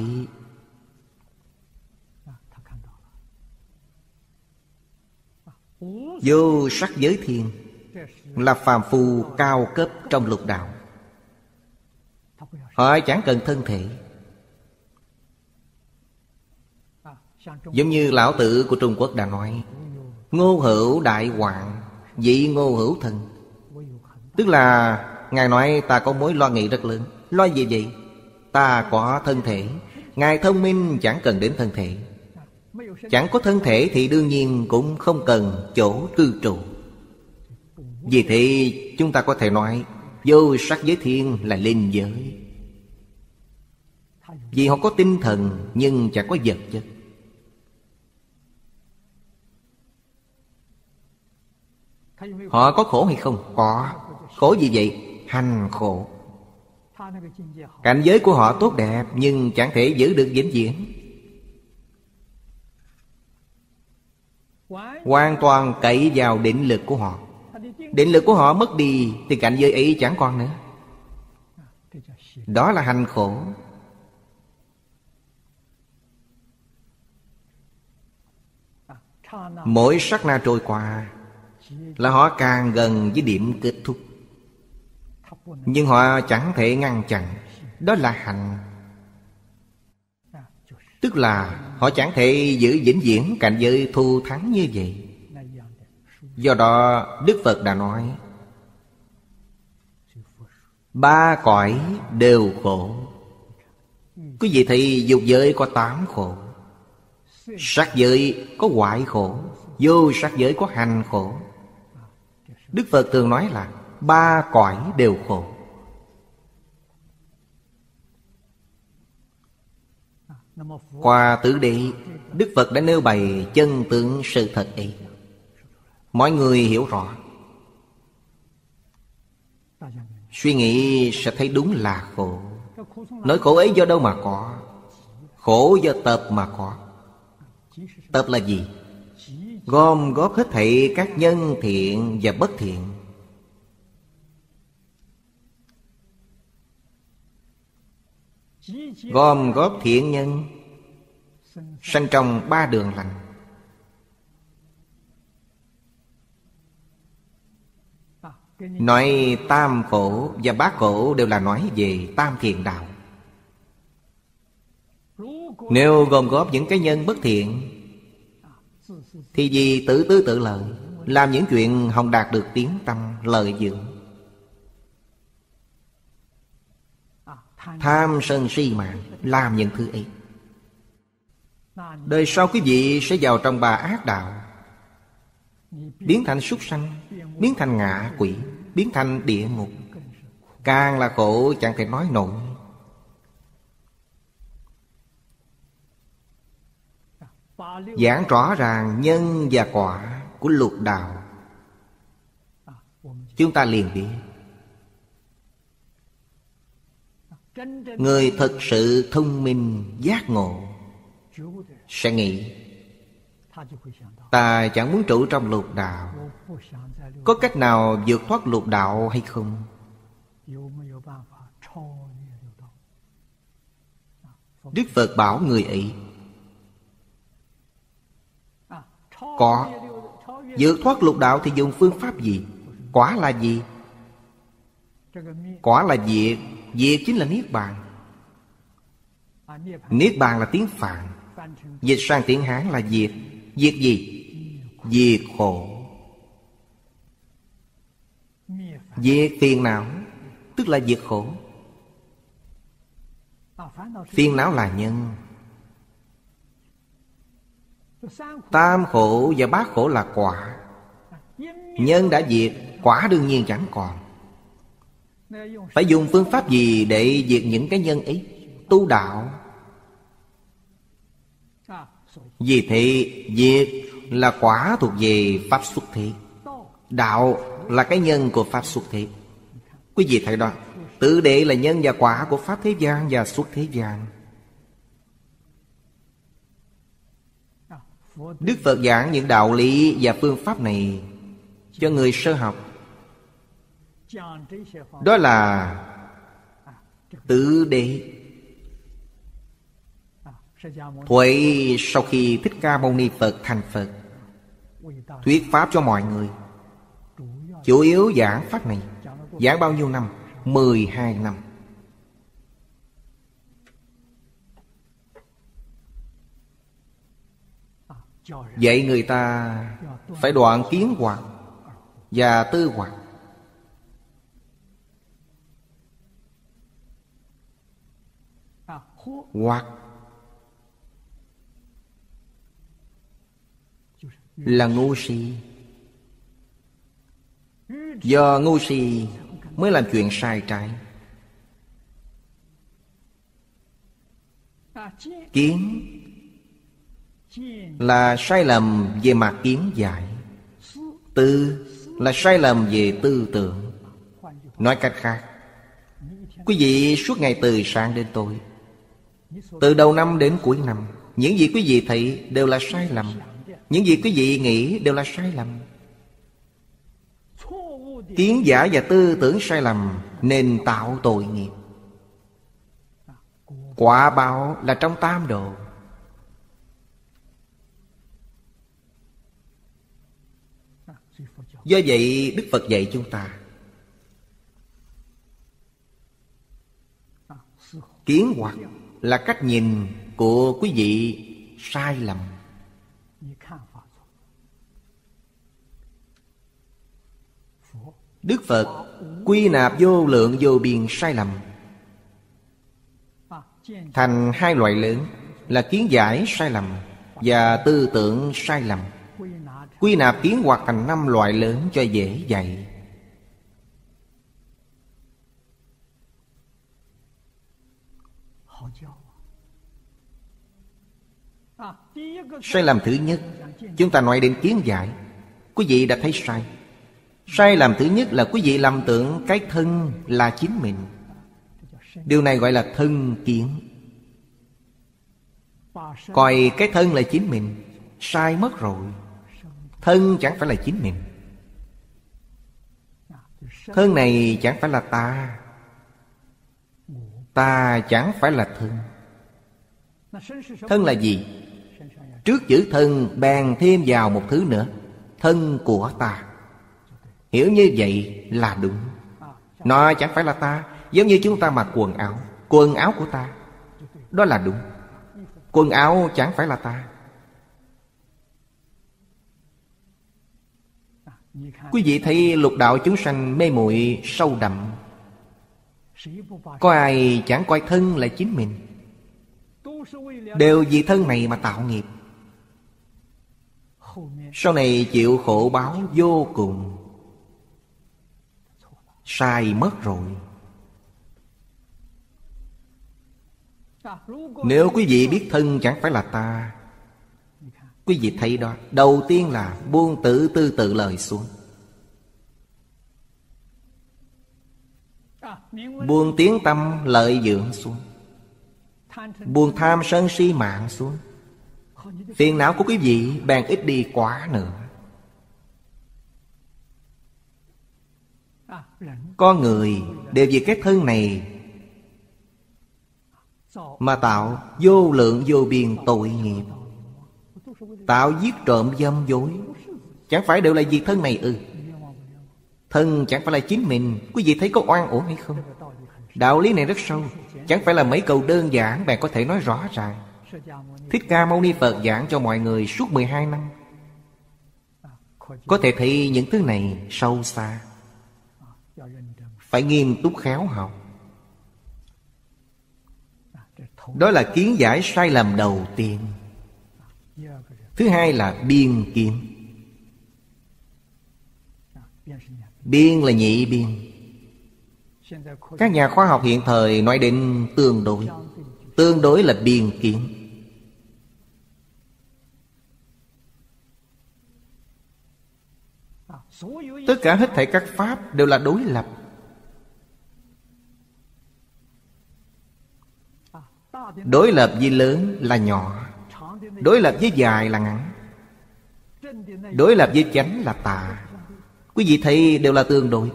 Speaker 1: Vô sắc giới thiên là phàm phu cao cấp trong lục đạo. Họ chẳng cần thân thể. Giống như lão tử của Trung Quốc đã nói, ngô hữu đại hoạn, dị ngô hữu thân. Tức là Ngài nói ta có mối lo nghĩ rất lớn. Lo gì vậy? Ta có thân thể. Ngài thông minh chẳng cần đến thân thể. Chẳng có thân thể thì đương nhiên cũng không cần chỗ cư trụ. Vì thế chúng ta có thể nói vô sắc giới thiên là linh giới. Vì họ có tinh thần nhưng chẳng có vật chất. Họ có khổ hay không? Có. Khổ gì vậy? Hành khổ. Cảnh giới của họ tốt đẹp, nhưng chẳng thể giữ được vĩnh viễn. Hoàn toàn cậy vào định lực của họ. Định lực của họ mất đi thì cảnh giới ấy chẳng còn nữa. Đó là hành khổ. Mỗi sát na trôi qua là họ càng gần với điểm kết thúc, nhưng họ chẳng thể ngăn chặn. Đó là hành. Tức là họ chẳng thể giữ vĩnh viễn cảnh giới thù thắng như vậy. Do đó Đức Phật đã nói ba cõi đều khổ. Quý vị thấy dục giới có tám khổ, sắc giới có hoại khổ, vô sắc giới có hành khổ. Đức Phật thường nói là ba cõi đều khổ. Qua tứ đệ, Đức Phật đã nêu bày chân tướng sự thật ấy. Mọi người hiểu rõ, suy nghĩ sẽ thấy đúng là khổ. Nỗi khổ ấy do đâu mà có? Khổ do tập mà có. Tập là gì? Gom góp hết thảy các nhân thiện và bất thiện. Gom góp thiện nhân sanh trong ba đường lành. Nói tam khổ và bát khổ đều là nói về tam thiện đạo. Nếu gom góp những cái nhân bất thiện thì vì tự tư tự lợi, làm những chuyện không đạt được tiếng tăm lợi dưỡng. Tham sân si mạng làm những thứ ấy. Đời sau quý vị sẽ vào trong ba ác đạo, biến thành súc sanh, biến thành ngạ quỷ, biến thành địa ngục. Càng là khổ chẳng thể nói nổi. Giảng rõ ràng nhân và quả của lục đạo, chúng ta liền biết. Người thật sự thông minh giác ngộ sẽ nghĩ ta chẳng muốn trụ trong lục đạo, có cách nào vượt thoát lục đạo hay không? Đức Phật bảo người ấy có. Vượt thoát lục đạo thì dùng phương pháp gì? Quả là gì? Quả là diệt. Diệt chính là Niết Bàn. Niết Bàn là tiếng Phạn, dịch sang tiếng Hán là diệt. Diệt gì? Diệt khổ. Diệt phiền não, tức là diệt khổ. Phiền não là nhân. Tam khổ và bát khổ là quả. Nhân đã diệt, quả đương nhiên chẳng còn. Phải dùng phương pháp gì để diệt những cái nhân ấy? Tu đạo. Vì thế diệt là quả thuộc về pháp xuất thế, đạo là cái nhân của pháp xuất thế. Quý vị thấy đó, tự đệ là nhân và quả của pháp thế gian và xuất thế gian. Đức Phật giảng những đạo lý và phương pháp này cho người sơ học. Đó là tự đệ. Vậy sau khi Thích Ca Mâu Ni Phật thành Phật, thuyết pháp cho mọi người, chủ yếu giảng pháp này. Giảng bao nhiêu năm? mười hai năm. Vậy người ta phải đoạn kiến hoặc và tư hoặc. Hoặc là ngu si. Do ngu si mới làm chuyện sai trái. Kiến là sai lầm về mặt kiến giải. Tư là sai lầm về tư tưởng. Nói cách khác, quý vị suốt ngày từ sáng đến tối, từ đầu năm đến cuối năm, những gì quý vị thấy đều là sai lầm. Những gì quý vị nghĩ đều là sai lầm. Kiến giả và tư tưởng sai lầm nên tạo tội nghiệp. Quả báo là trong tam đồ. Do vậy Đức Phật dạy chúng ta kiến hoặc là cách nhìn của quý vị sai lầm. Đức Phật quy nạp vô lượng vô biên sai lầm thành hai loại lớn là kiến giải sai lầm và tư tưởng sai lầm. Quy nạp kiến hoặc thành năm loại lớn cho dễ dạy. Sai lầm thứ nhất, chúng ta nói đến kiến giải. Quý vị đã thấy sai. Sai lầm thứ nhất là quý vị lầm tưởng cái thân là chính mình. Điều này gọi là thân kiến. Coi cái thân là chính mình, sai mất rồi. Thân chẳng phải là chính mình. Thân này chẳng phải là ta. Ta chẳng phải là thân. Thân là gì? Trước chữ thân bèn thêm vào một thứ nữa, thân của ta. Hiểu như vậy là đúng. Nó chẳng phải là ta. Giống như chúng ta mặc quần áo, quần áo của ta, đó là đúng. Quần áo chẳng phải là ta. Quý vị thấy lục đạo chúng sanh mê muội sâu đậm. Có ai chẳng coi thân là chính mình. Đều vì thân này mà tạo nghiệp. Sau này chịu khổ báo vô cùng. Sai mất rồi. Nếu quý vị biết thân chẳng phải là ta, quý vị thấy đó, đầu tiên là buông tự tư tự lời xuống. Buông tiếng tâm lợi dưỡng xuống. Buông tham sân si mạng xuống. Phiền não của quý vị bèn ít đi quá nữa. Con người đều vì cái thân này mà tạo vô lượng vô biên tội nghiệp. Tạo giết trộm dâm dối, chẳng phải đều là vì thân này ư? Thân chẳng phải là chính mình. Quý vị thấy có oan uổng hay không? Đạo lý này rất sâu. Chẳng phải là mấy câu đơn giản bạn có thể nói rõ ràng. Thích Ca Mâu Ni Phật giảng cho mọi người suốt mười hai năm. Có thể thấy những thứ này sâu xa. Phải nghiêm túc khéo học. Đó là kiến giải sai lầm đầu tiên. Thứ hai là biên kiến. Biên là nhị biên. Các nhà khoa học hiện thời nói đến tương đối. Tương đối là biên kiến. Tất cả hết thảy các pháp đều là đối lập. Đối lập với lớn là nhỏ. Đối lập với dài là ngắn. Đối lập với chánh là tà. Quý vị thấy đều là tương đối.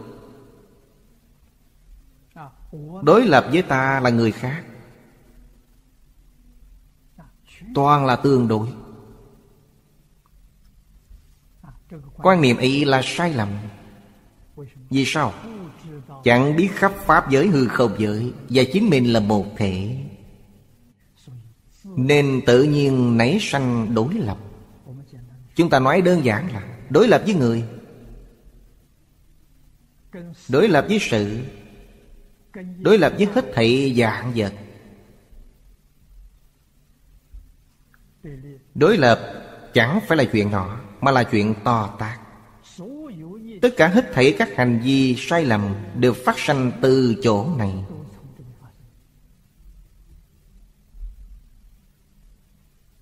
Speaker 1: Đối lập với ta là người khác. Toàn là tương đối. Quan niệm ấy là sai lầm. Vì sao? Chẳng biết khắp pháp giới hư không giới và chính mình là một thể, nên tự nhiên nảy sanh đối lập. Chúng ta nói đơn giản là đối lập với người, đối lập với sự, đối lập với hết thảy vạn vật. Đối lập chẳng phải là chuyện nhỏ, mà là chuyện to tát. Tất cả hết thảy các hành vi sai lầm đều phát sanh từ chỗ này.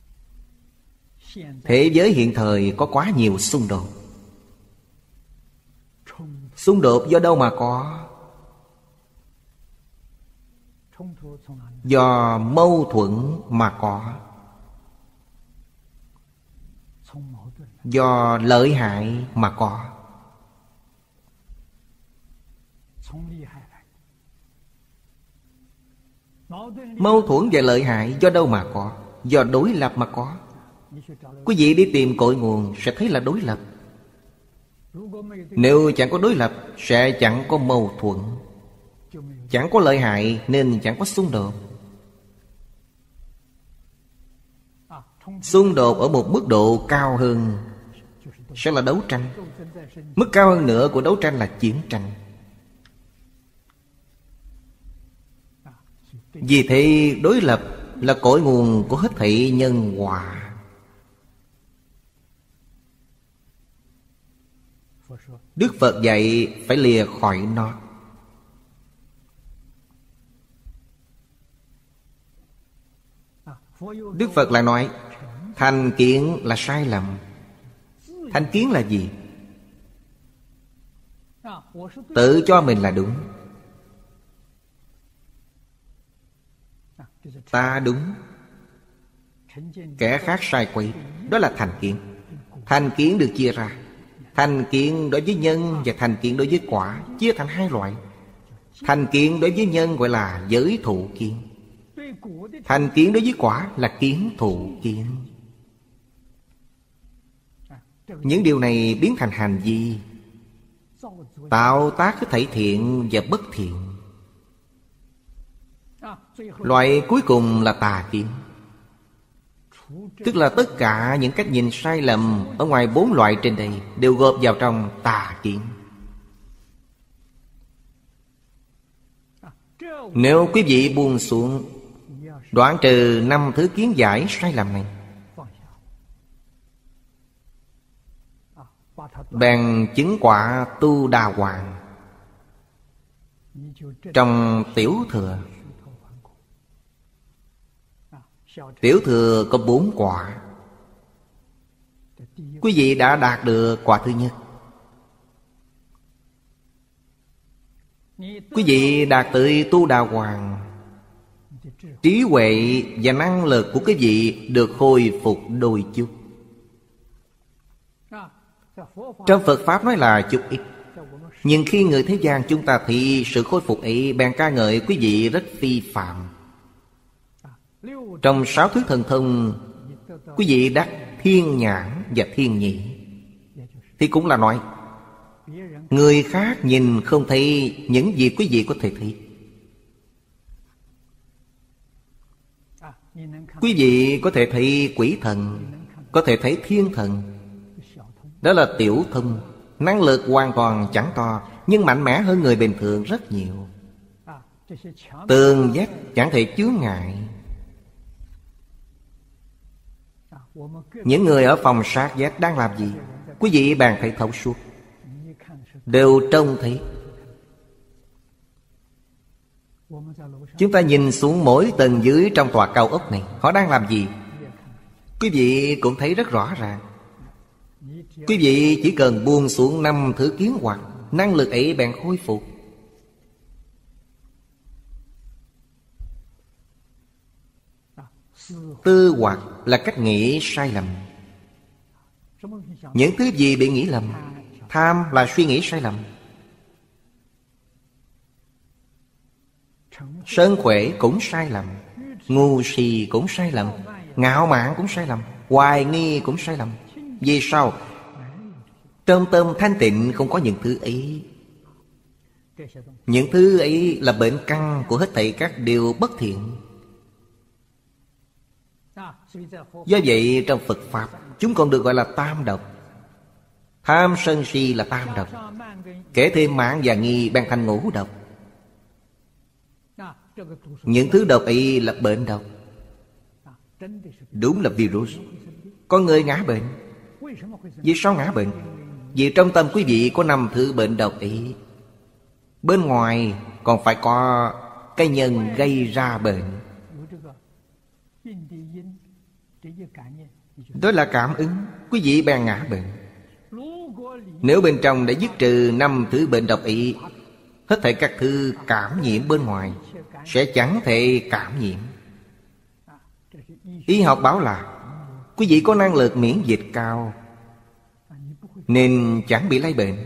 Speaker 1: Thế giới hiện thời có quá nhiều xung đột. Xung đột do đâu mà có? Do mâu thuẫn mà có. Do lợi hại mà có. Mâu thuẫn và lợi hại do đâu mà có? Do đối lập mà có. Quý vị đi tìm cội nguồn sẽ thấy là đối lập. Nếu chẳng có đối lập sẽ chẳng có mâu thuẫn, chẳng có lợi hại nên chẳng có xung đột. Xung đột ở một mức độ cao hơn sẽ là đấu tranh. Mức cao hơn nữa của đấu tranh là chiến tranh. Vì thế đối lập là cội nguồn của hết thảy nhân quả. Đức Phật dạy phải lìa khỏi nó. Đức Phật lại nói thành kiến là sai lầm. Thành kiến là gì? Tự cho mình là đúng. Ta đúng, kẻ khác sai quấy. Đó là thành kiến. Thành kiến được chia ra. Thành kiến đối với nhân và thành kiến đối với quả chia thành hai loại. Thành kiến đối với nhân gọi là giới thụ kiến. Thành kiến đối với quả là kiến thụ kiến. Những điều này biến thành hành vi, tạo tác hết thảy thiện và bất thiện. Loại cuối cùng là tà kiến. Tức là tất cả những cách nhìn sai lầm ở ngoài bốn loại trên đây đều gộp vào trong tà kiến. Nếu quý vị buông xuống, đoạn trừ năm thứ kiến giải sai lầm này, bèn chứng quả Tu Đà Hoàng. Trong tiểu thừa, tiểu thừa có bốn quả. Quý vị đã đạt được quả thứ nhất. Quý vị đạt tới Tu Đà Hoàng, trí huệ và năng lực của quý vị được hồi phục đôi chút. Trong Phật Pháp nói là chút ít, nhưng khi người thế gian chúng ta thì sự khôi phục ấy bèn ca ngợi quý vị rất phi phạm. Trong sáu thứ thần thông, quý vị đắc thiên nhãn và thiên nhĩ, thì cũng là nói người khác nhìn không thấy những gì quý vị có thể thấy. Quý vị có thể thấy quỷ thần, có thể thấy thiên thần. Đó là tiểu thông. Năng lực hoàn toàn chẳng to, nhưng mạnh mẽ hơn người bình thường rất nhiều. Tường vách chẳng thể chướng ngại. Những người ở phòng sát vách đang làm gì? Quý vị bàn thấy thấu suốt, đều trông thấy. Chúng ta nhìn xuống mỗi tầng dưới trong tòa cao ốc này, họ đang làm gì? Quý vị cũng thấy rất rõ ràng. Quý vị chỉ cần buông xuống năm thứ kiến hoặc, năng lực ấy bèn khôi phục. Tư hoặc là cách nghĩ sai lầm. Những thứ gì bị nghĩ lầm? Tham là suy nghĩ sai lầm. Sân khỏe cũng sai lầm. Ngu si cũng sai lầm. Ngạo mạn cũng sai lầm. Hoài nghi cũng sai lầm. Vì sao? Trong tâm thanh tịnh không có những thứ ấy. Những thứ ấy là bệnh căn của hết thảy các điều bất thiện. Do vậy trong Phật Pháp chúng còn được gọi là tam độc. Tham sân si là tam độc, kể thêm mạn và nghi bèn thành ngũ độc. Những thứ độc ấy là bệnh độc. Đúng là virus. Con người ngã bệnh. Vì sao ngã bệnh? Vì trong tâm quý vị có năm thứ bệnh độc ấy. Bên ngoài còn phải có cái nhân gây ra bệnh. Đó là cảm ứng. Quý vị bèn ngã bệnh. Nếu bên trong đã dứt trừ năm thứ bệnh độc ý, hết thảy các thứ cảm nhiễm bên ngoài sẽ chẳng thể cảm nhiễm. Y học bảo là quý vị có năng lực miễn dịch cao nên chẳng bị lây bệnh.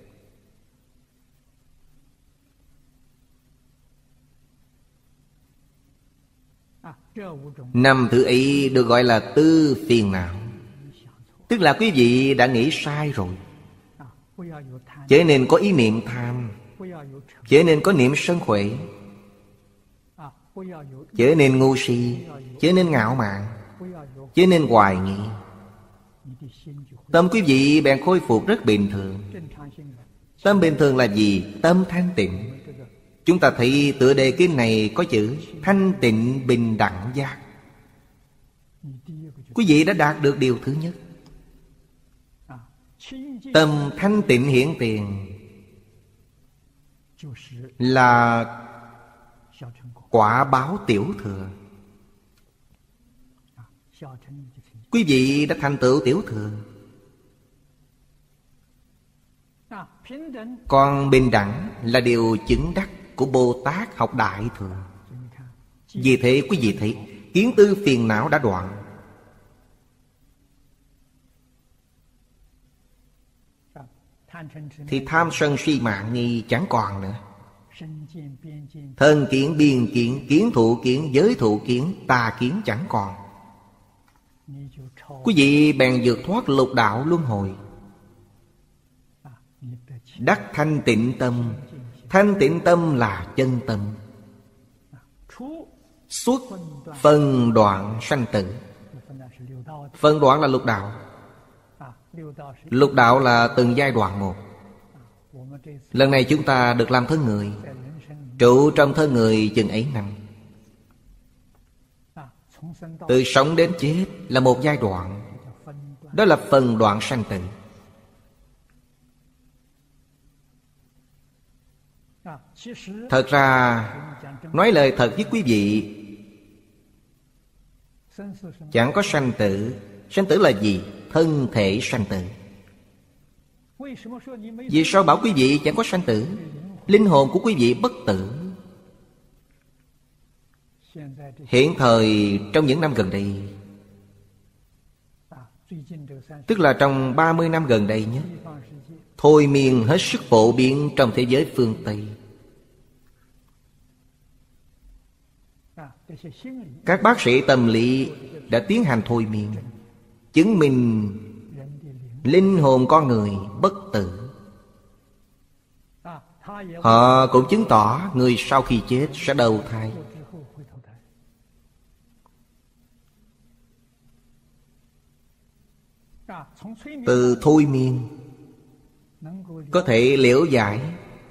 Speaker 1: Năm thứ ý được gọi là tư phiền não. Tức là quý vị đã nghĩ sai rồi. Chớ nên có ý niệm tham, chớ nên có niệm sân khỏe, chớ nên ngu si, chớ nên ngạo mạn, chớ nên hoài nghi. Tâm quý vị bèn khôi phục rất bình thường. Tâm bình thường là gì? Tâm thanh tịnh. Chúng ta thấy tựa đề kinh này có chữ thanh tịnh bình đẳng giác. Quý vị đã đạt được điều thứ nhất. Tâm thanh tịnh hiển tiền là quả báo tiểu thừa. Quý vị đã thành tựu tiểu thừa. Còn bình đẳng là điều chứng đắc của Bồ Tát học Đại Thừa. Vì thế quý vị thấy kiến tư phiền não đã đoạn. Thì tham sân si mạng nghi chẳng còn nữa. Thân kiến, biên kiến, kiến thụ kiến, giới thụ kiến, tà kiến chẳng còn. Quý vị bèn vượt thoát lục đạo luân hồi, đắc thanh tịnh tâm. Thanh tịnh tâm là chân tâm. Xuất phân đoạn sanh tử. Phân đoạn là lục đạo. Lục đạo là từng giai đoạn một. Lần này chúng ta được làm thân người, trụ trong thân người chừng ấy năm. Từ sống đến chết là một giai đoạn. Đó là phần đoạn sanh tử. Thật ra, nói lời thật với quý vị, chẳng có sanh tử. Sanh tử là gì? Thân thể sanh tử. Vì sao bảo quý vị chẳng có sanh tử? Linh hồn của quý vị bất tử. Hiện thời trong những năm gần đây, tức là trong ba mươi năm gần đây nhất, thôi miên hết sức phổ biến trong thế giới phương Tây. Các bác sĩ tâm lý đã tiến hành thôi miên, chứng minh linh hồn con người bất tử. Họ cũng chứng tỏ người sau khi chết sẽ đầu thai. Từ thôi miên có thể liễu giải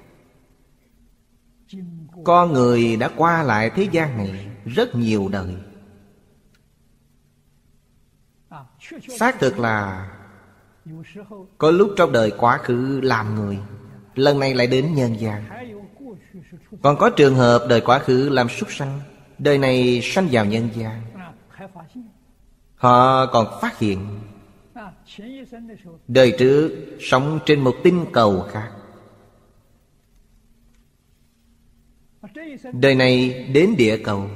Speaker 1: con người đã qua lại thế gian này rất nhiều đời. Xác thực là có lúc trong đời quá khứ làm người, lần này lại đến nhân gian. Còn có trường hợp đời quá khứ làm súc sanh, đời này sanh vào nhân gian. Họ còn phát hiện đời trước sống trên một tinh cầu khác, đời này đến địa cầu.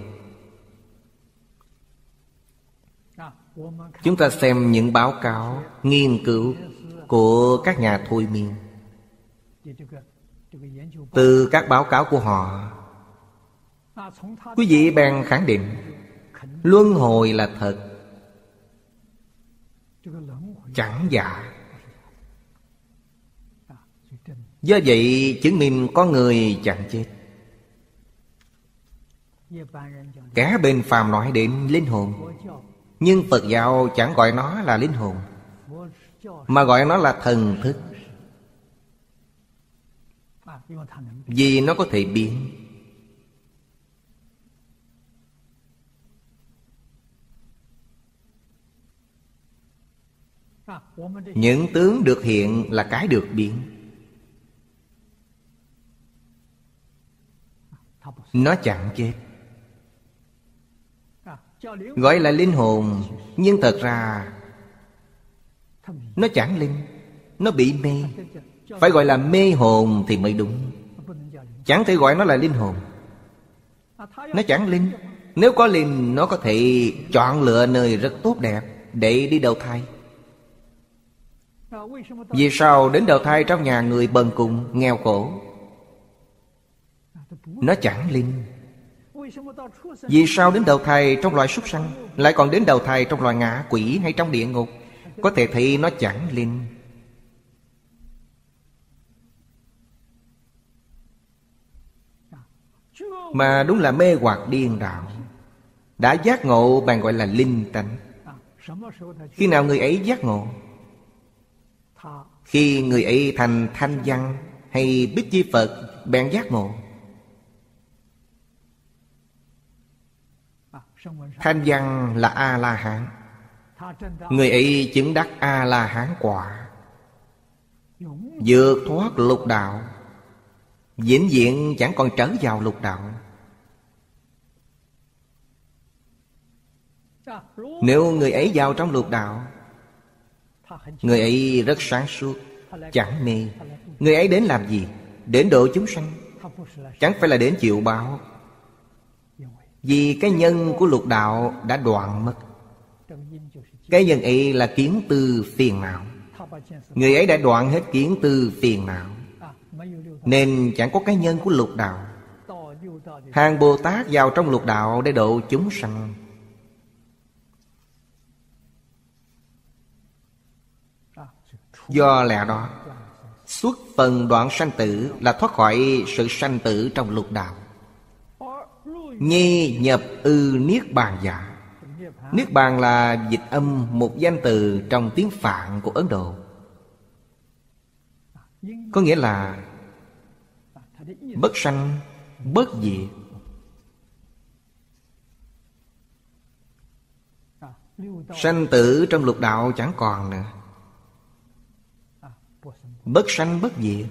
Speaker 1: Chúng ta xem những báo cáo, nghiên cứu của các nhà thôi miên. Từ các báo cáo của họ, quý vị bèn khẳng định luân hồi là thật, chẳng giả. Do vậy chứng minh con người chẳng chết. Kẻ bên phàm nói đến linh hồn, nhưng Phật giáo chẳng gọi nó là linh hồn, mà gọi nó là thần thức. Vì nó có thể biến. Những tướng được hiện là cái được biến. Nó chẳng chết. Gọi là linh hồn, nhưng thật ra nó chẳng linh, Nó bị mê. Phải gọi là mê hồn thì mới đúng. Chẳng thể gọi nó là linh hồn. Nó chẳng linh. Nếu có linh, nó có thể chọn lựa nơi rất tốt đẹp để đi đầu thai. Vì sao đến đầu thai trong nhà người bần cùng, nghèo khổ? Nó chẳng linh. Vì sao đến đầu thai trong loài súc sanh, lại còn đến đầu thai trong loài ngạ quỷ hay trong địa ngục? Có thể thấy nó chẳng linh. Mà đúng là mê hoặc điên đạo. Đã giác ngộ bạn gọi là linh tánh. Khi nào người ấy giác ngộ? Khi người ấy thành thanh văn hay Bích Chi Phật, bạn giác ngộ. Thanh văn là A-la-hán. Người ấy chứng đắc A-la-hán quả, vượt thoát lục đạo, vĩnh viễn chẳng còn trở vào lục đạo. Nếu người ấy vào trong lục đạo, người ấy rất sáng suốt, chẳng mê. Người ấy đến làm gì? Đến độ chúng sanh, chẳng phải là đến chịu báo. Vì cái nhân của lục đạo đã đoạn mất. Cái nhân ấy là kiến tư phiền não. Người ấy đã đoạn hết kiến tư phiền não, nên chẳng có cái nhân của lục đạo. Hàng Bồ Tát vào trong lục đạo để độ chúng sanh. Do lẽ đó, xuất phần đoạn sanh tử là thoát khỏi sự sanh tử trong lục đạo. Nhi nhập ư niết bàn giả. Niết bàn là dịch âm một danh từ trong tiếng Phạn của Ấn Độ. Có nghĩa là bất sanh, bất diệt. Sanh tử trong lục đạo chẳng còn nữa. Bất sanh bất diệt.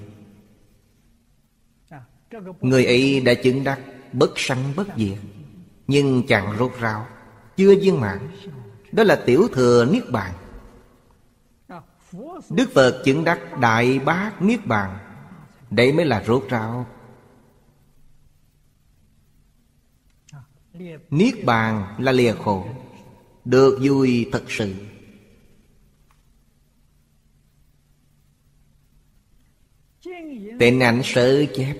Speaker 1: Người ấy đã chứng đắc bất sanh bất diệt, nhưng chẳng rốt ráo, chưa viên mãn. Đó là tiểu thừa niết bàn. Đức Phật chứng đắc đại bát niết bàn, đây mới là rốt ráo. Niết bàn là lìa khổ, được vui thật sự. Tịnh ảnh sở chép: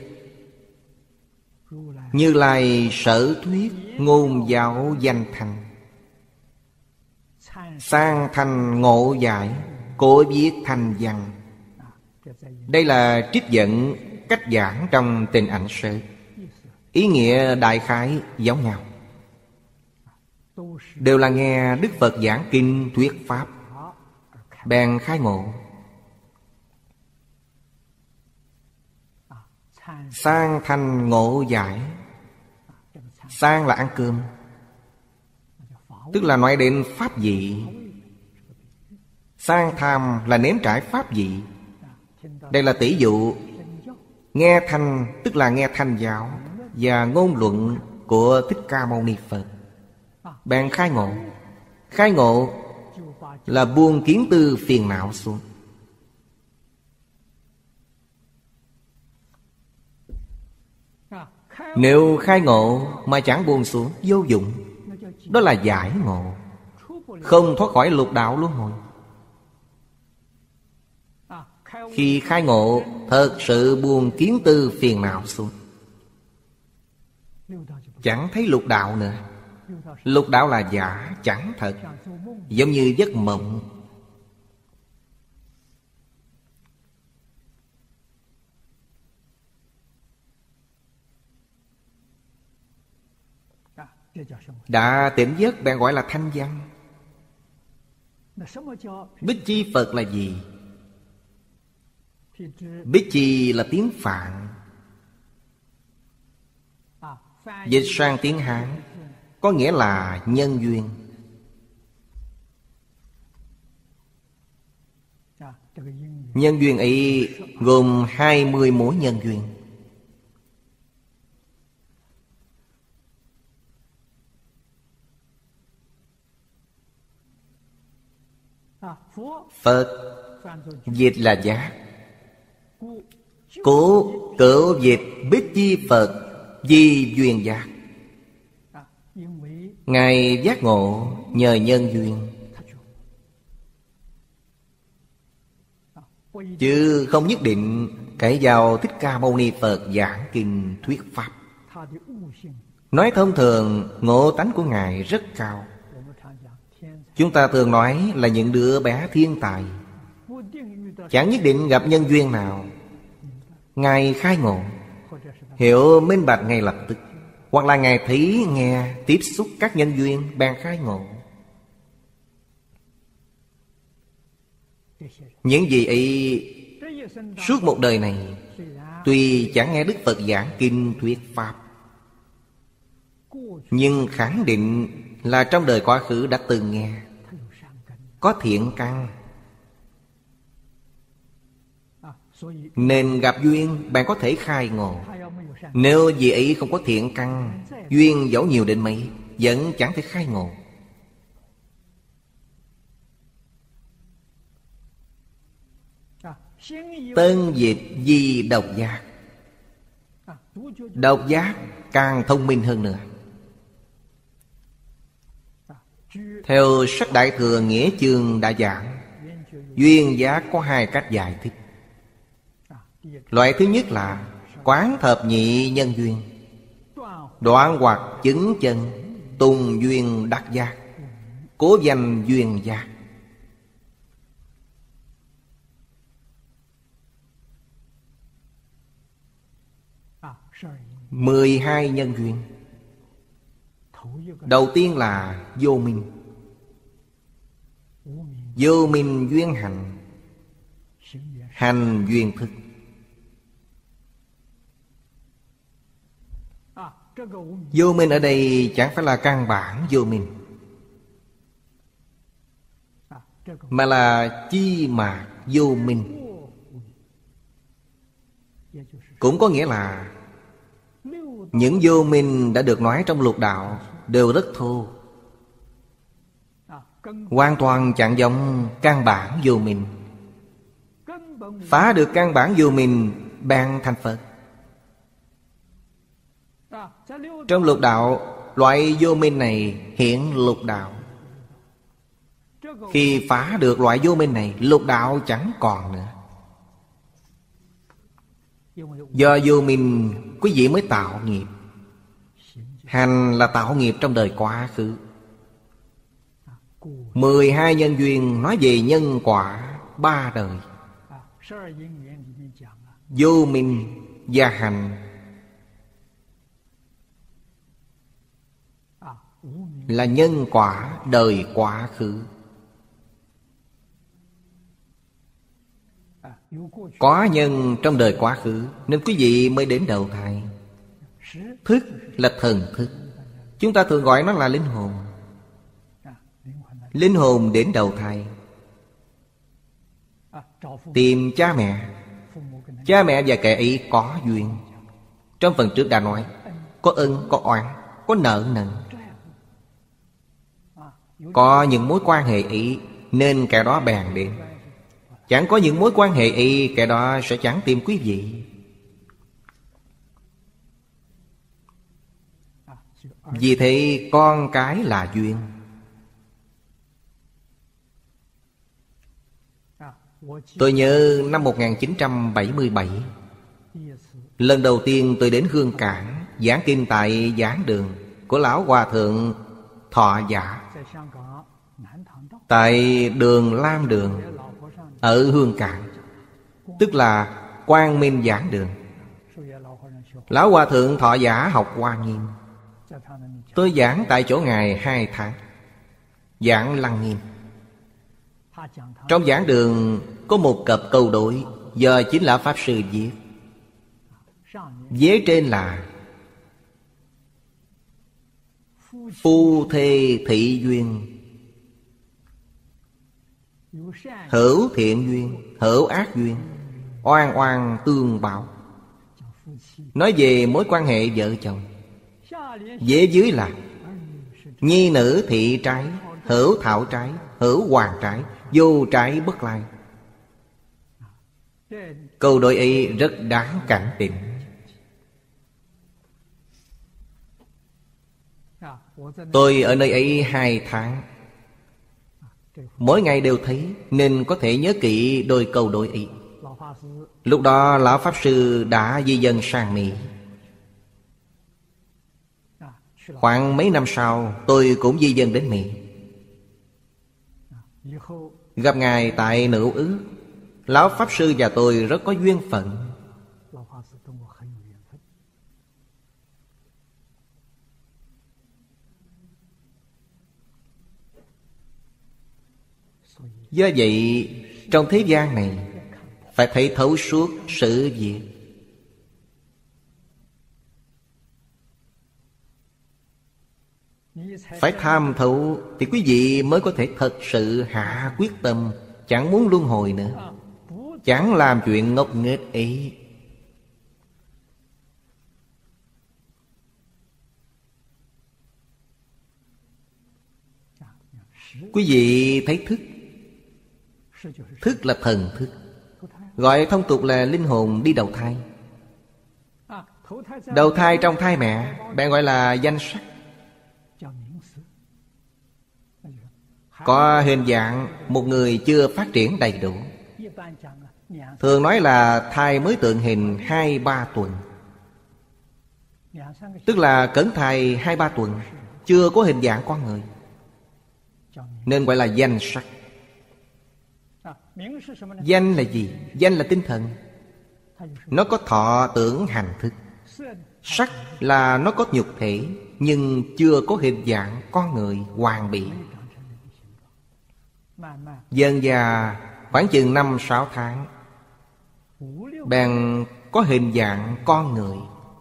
Speaker 1: Như Lai sở thuyết ngôn giáo danh thành, sang thành ngộ giải, cố viết thành văn. Đây là trích dẫn cách giảng trong Tịnh ảnh sở. Ý nghĩa đại khái giống nhau, đều là nghe Đức Phật giảng kinh thuyết pháp, bèn khai ngộ. Sang thành ngộ giải. Sang là ăn cơm, tức là nói đến pháp vị. Sang tham là nếm trải pháp vị. Đây là tỷ dụ. Nghe thanh tức là nghe thanh giáo và ngôn luận của Thích Ca Mâu Ni Phật, bèn khai ngộ. Khai ngộ là buông kiến tư phiền não xuống. Nếu khai ngộ mà chẳng buông xuống, vô dụng. Đó là giải ngộ, không thoát khỏi lục đạo luân hồi. Khi khai ngộ, thật sự buông kiến tư phiền não xuống, chẳng thấy lục đạo nữa. Lục đạo là giả, chẳng thật, giống như giấc mộng. Đã tỉnh giấc bèn gọi là thanh văn. Bích Chi Phật là gì? Bích Chi là tiếng Phạn, dịch sang tiếng Hán có nghĩa là nhân duyên. Nhân duyên ấy gồm hai mươi mối nhân duyên. Phật Dịch là giác. Cố cửu dịch bích chi Phật di duyên giác. Ngài giác ngộ nhờ nhân duyên, chứ không nhất định cậy vào Thích Ca Mâu Ni Phật giảng kinh thuyết pháp. Nói thông thường, ngộ tánh của Ngài rất cao. Chúng ta thường nói là những đứa bé thiên tài, chẳng nhất định gặp nhân duyên nào Ngài khai ngộ, hiểu minh bạch ngay lập tức. Hoặc là Ngài thấy nghe tiếp xúc các nhân duyên bèn khai ngộ. Những gì ấy suốt một đời này tuy chẳng nghe Đức Phật giảng kinh thuyết pháp, nhưng khẳng định là trong đời quá khứ đã từng nghe, có thiện căn, nên gặp duyên bạn có thể khai ngộ. Nếu vì ấy không có thiện căn, duyên dẫu nhiều đến mấy vẫn chẳng thể khai ngộ. Tân dịch di độc giác. Độc giác càng thông minh hơn nữa. Theo sách Đại Thừa Nghĩa Chương đã giảng, duyên giác có hai cách giải thích. Loại thứ nhất là quán thập nhị nhân duyên, đoạn hoặc chứng chân, tùng duyên đắc giác, cố danh duyên giác. Mười hai nhân duyên. Đầu tiên là vô minh. Vô minh duyên hành, hành duyên thức. Vô minh ở đây chẳng phải là căn bản vô minh, mà là chi mạc vô minh. Cũng có nghĩa là những vô minh đã được nói trong lục đạo đều rất thô, hoàn toàn chẳng giống căn bản vô minh. Phá được căn bản vô minh bèn thành Phật. Trong lục đạo, loại vô minh này hiện lục đạo. Khi phá được loại vô minh này, lục đạo chẳng còn nữa. Do vô minh, quý vị mới tạo nghiệp. Hành là tạo nghiệp trong đời quá khứ. Mười hai nhân duyên nói về nhân quả ba đời. Vô minh và hành là nhân quả đời quá khứ. Có nhân trong đời quá khứ nên quý vị mới đến đầu thai. Thức là thần thức, chúng ta thường gọi nó là linh hồn. Linh hồn đến đầu thai, tìm cha mẹ. Cha mẹ và kẻ ấy có duyên. Trong phần trước đã nói, có ân, có oán, có nợ nần. Có những mối quan hệ ấy nên kẻ đó bèn đến. Chẳng có những mối quan hệ ấy, kẻ đó sẽ chẳng tìm quý vị. Vì thế con cái là duyên. Tôi nhớ năm một nghìn chín trăm bảy mươi bảy, lần đầu tiên tôi đến Hương Cảng giảng kinh tại giảng đường của Lão Hòa Thượng Thọ Giả, tại đường Lam Đường ở Hương Cảng, tức là Quang Minh Giảng Đường. Lão Hòa Thượng Thọ Giả học Hoa Nghiêm. Tôi giảng tại chỗ Ngài hai tháng, giảng Lăng Nghiêm. Trong giảng đường có một cặp câu đối do chính là Pháp Sư viết. Vế trên là phu thê thị duyên, hữu thiện duyên, hữu ác duyên, oan oan tương báo. Nói về mối quan hệ vợ chồng. Vế dưới là nhi nữ thị trái, hữu thảo trái, hữu hoàng trái, vô trái bất lai. Câu đối ấy rất đáng cảnh tỉnh. Tôi ở nơi ấy hai tháng, mỗi ngày đều thấy, nên có thể nhớ kỹ đôi câu đối ấy. Lúc đó Lão Pháp Sư đã di dân sang Mỹ. Khoảng mấy năm sau tôi cũng di dân đến Mỹ. Gặp Ngài tại Nữ Ước, Lão Pháp Sư và tôi rất có duyên phận. Do vậy, trong thế gian này phải thấy thấu suốt sự việc. Phải tham thấu thì quý vị mới có thể thật sự hạ quyết tâm, chẳng muốn luân hồi nữa, chẳng làm chuyện ngốc nghếch ấy. Quý vị thấy thức, thức là thần thức, gọi thông tục là linh hồn đi đầu thai. Đầu thai trong thai mẹ, bạn gọi là danh sắc, có hình dạng một người chưa phát triển đầy đủ. Thường nói là thai mới tượng hình hai ba tuần, tức là cẩn thai hai ba tuần, chưa có hình dạng con người, nên gọi là danh sắc. Danh là gì? Danh là tinh thần, nó có thọ tưởng hành thức. Sắc là nó có nhục thể, nhưng chưa có hình dạng con người hoàn bị. Dần dà khoảng chừng năm sáu tháng, bèn có hình dạng con người,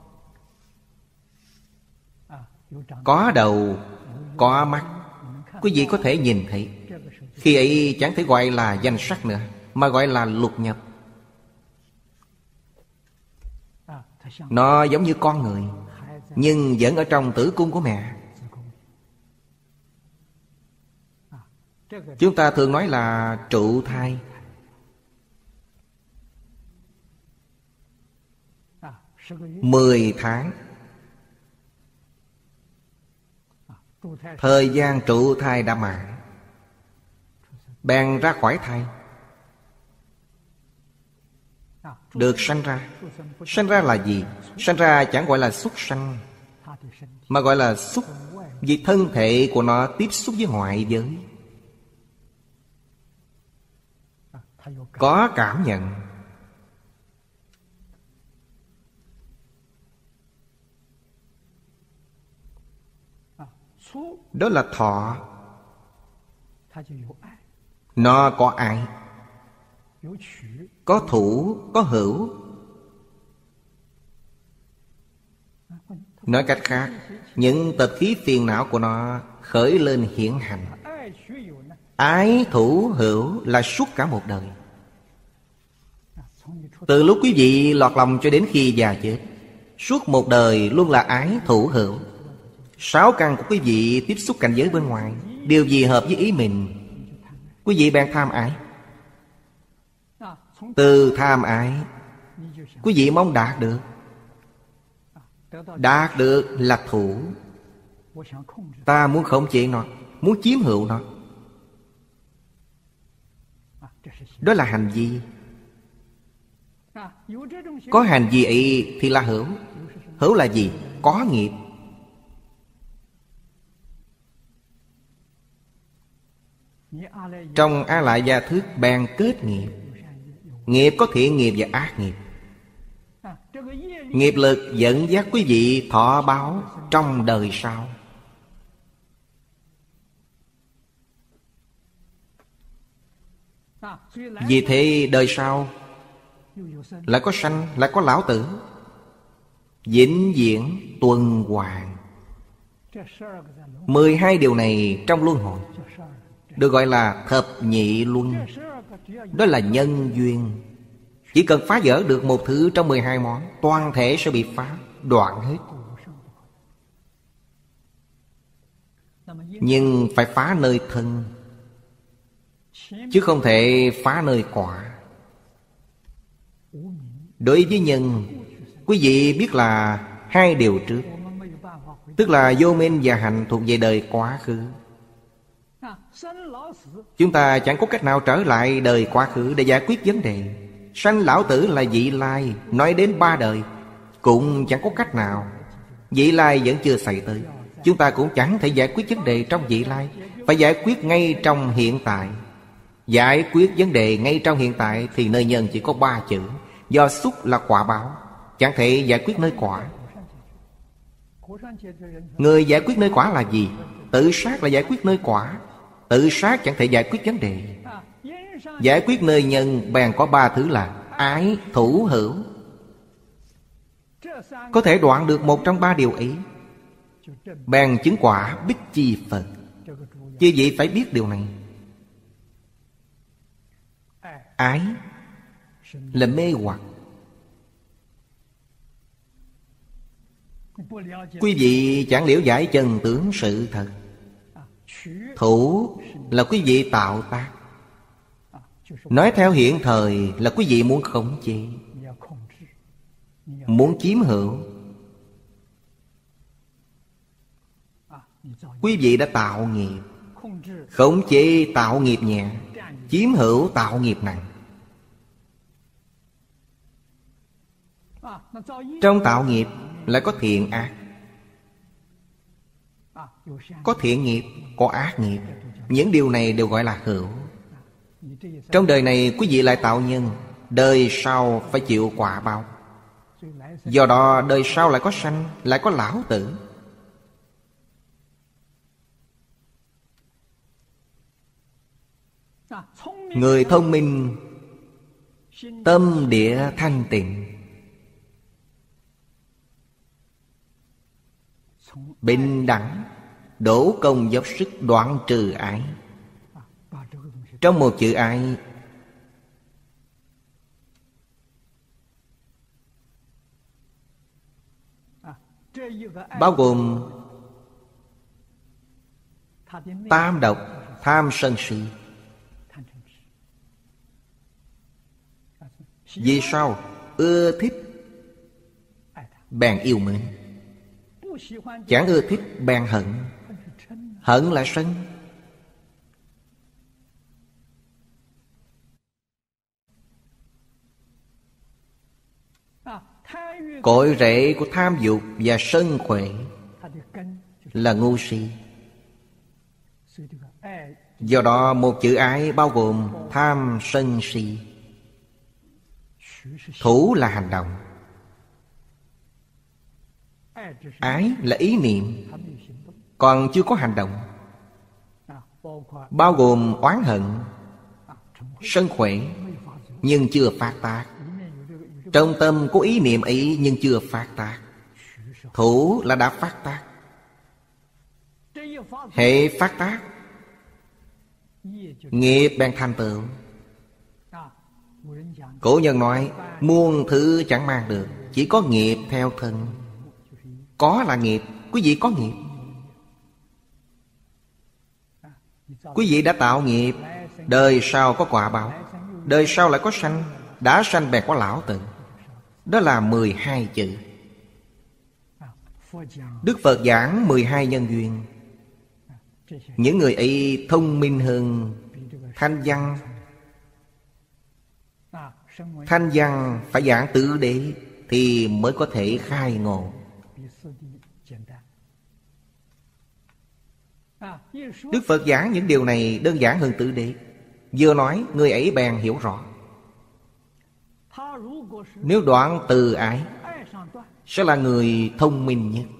Speaker 1: có đầu, có mắt, quý vị có thể nhìn thấy. Khi ấy chẳng thể gọi là danh sắc nữa, mà gọi là lục nhập. Nó giống như con người, nhưng vẫn ở trong tử cung của mẹ. Chúng ta thường nói là trụ thai. Mười tháng, thời gian trụ thai đã mãn, bèn ra khỏi thai, được sanh ra. Sanh ra là gì? Sanh ra chẳng gọi là xuất sanh, mà gọi là xúc, vì thân thể của nó tiếp xúc với ngoại giới, có cảm nhận. Đó là thọ. Nó có ái, có thủ, có hữu. Nói cách khác, những tập khí phiền não của nó khởi lên hiển hành. Ái thủ hữu là suốt cả một đời. Từ lúc quý vị lọt lòng cho đến khi già chết, suốt một đời luôn là ái thủ hữu. Sáu căn của quý vị tiếp xúc cảnh giới bên ngoài, điều gì hợp với ý mình, quý vị bèn tham ái. Từ tham ái, quý vị mong đạt được. Đạt được là thủ. Ta muốn khống chế nó, muốn chiếm hữu nó. Đó là hành vi. Có hành vi ấy thì là hữu. Hữu là gì? Có nghiệp. Trong A Lại Gia Thức bèn kết nghiệp. Nghiệp có thiện nghiệp và ác nghiệp. Nghiệp lực dẫn dắt quý vị thọ báo trong đời sau. Vì thế đời sau lại có sanh, lại có lão tử, vĩnh viễn tuần hoàn. Mười hai điều này trong luân hồi được gọi là thập nhị luân. Đó là nhân duyên. Chỉ cần phá vỡ được một thứ trong mười hai món, toàn thể sẽ bị phá, đoạn hết. Nhưng phải phá nơi thân, chứ không thể phá nơi quả. Đối với nhân, quý vị biết là hai điều trước, tức là vô minh và hạnh thuộc về đời quá khứ. Chúng ta chẳng có cách nào trở lại đời quá khứ để giải quyết vấn đề. Sanh lão tử là vị lai, nói đến ba đời cũng chẳng có cách nào. Vị lai vẫn chưa xảy tới, chúng ta cũng chẳng thể giải quyết vấn đề trong vị lai. Phải giải quyết ngay trong hiện tại. Giải quyết vấn đề ngay trong hiện tại thì nơi nhân chỉ có ba chữ: do xúc là quả báo, chẳng thể giải quyết nơi quả. Người giải quyết nơi quả là gì? Tự sát là giải quyết nơi quả. Tự sát chẳng thể giải quyết vấn đề. Giải quyết nơi nhân bèn có ba thứ là ái, thủ, hữu. Có thể đoạn được một trong ba điều ấy, bèn chứng quả Bích Chi Phật. Chứ vậy phải biết điều này. Ái là mê hoặc. Quý vị chẳng liễu giải chân tướng sự thật. Thủ là quý vị tạo tác. Nói theo hiện thời là quý vị muốn khống chế, muốn chiếm hữu. Quý vị đã tạo nghiệp. Khống chế tạo nghiệp nhẹ, chiếm hữu tạo nghiệp nặng. Trong tạo nghiệp lại có thiện ác. Có thiện nghiệp, có ác nghiệp. Những điều này đều gọi là hữu. Trong đời này quý vị lại tạo nhân, đời sau phải chịu quả báo. Do đó đời sau lại có sanh, lại có lão tử. Người thông minh, tâm địa thanh tịnh, bình đẳng, đổ công dốc sức đoạn trừ ái. Trong một chữ ái bao gồm tam độc: tham sân si. Vì sao? Ưa thích bèn yêu mến, chẳng ưa thích bèn hận. Hận là sân. Cội rễ của tham dục và sân khỏe là ngu si. Do đó một chữ ái bao gồm tham sân si. Thủ là hành động. Ái là ý niệm, còn chưa có hành động. Bao gồm oán hận, sân khỏe, nhưng chưa phát tác. Trong tâm có ý niệm ấy nhưng chưa phát tác. Thủ là đã phát tác. Hệ phát tác, nghiệp bèn thành tựu. Cổ nhân nói muôn thứ chẳng mang được, chỉ có nghiệp theo thân. Có là nghiệp, quý vị có nghiệp. Quý vị đã tạo nghiệp, đời sau có quả báo. Đời sau lại có sanh, đã sanh bèn có lão tử. Đó là mười hai chữ. Đức Phật giảng mười hai nhân duyên. Những người ấy thông minh hơn Thanh Văn. Thanh Văn phải giảng tứ đế thì mới có thể khai ngộ. Đức Phật giảng những điều này đơn giản hơn tứ đế. Vừa nói người ấy bèn hiểu rõ. Nếu đoạn từ ái sẽ là người thông minh nhất.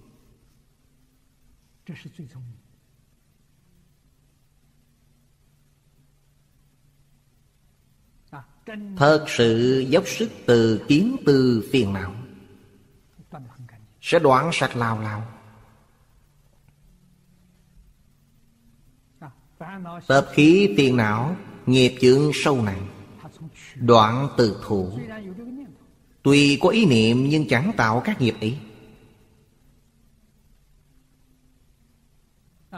Speaker 1: Thật sự dốc sức từ kiến tư phiền não, sẽ đoạn sạch lao lao. Tập khí phiền não, nghiệp chướng sâu nặng, đoạn từ thủ. Tuy có ý niệm nhưng chẳng tạo các nghiệp ấy.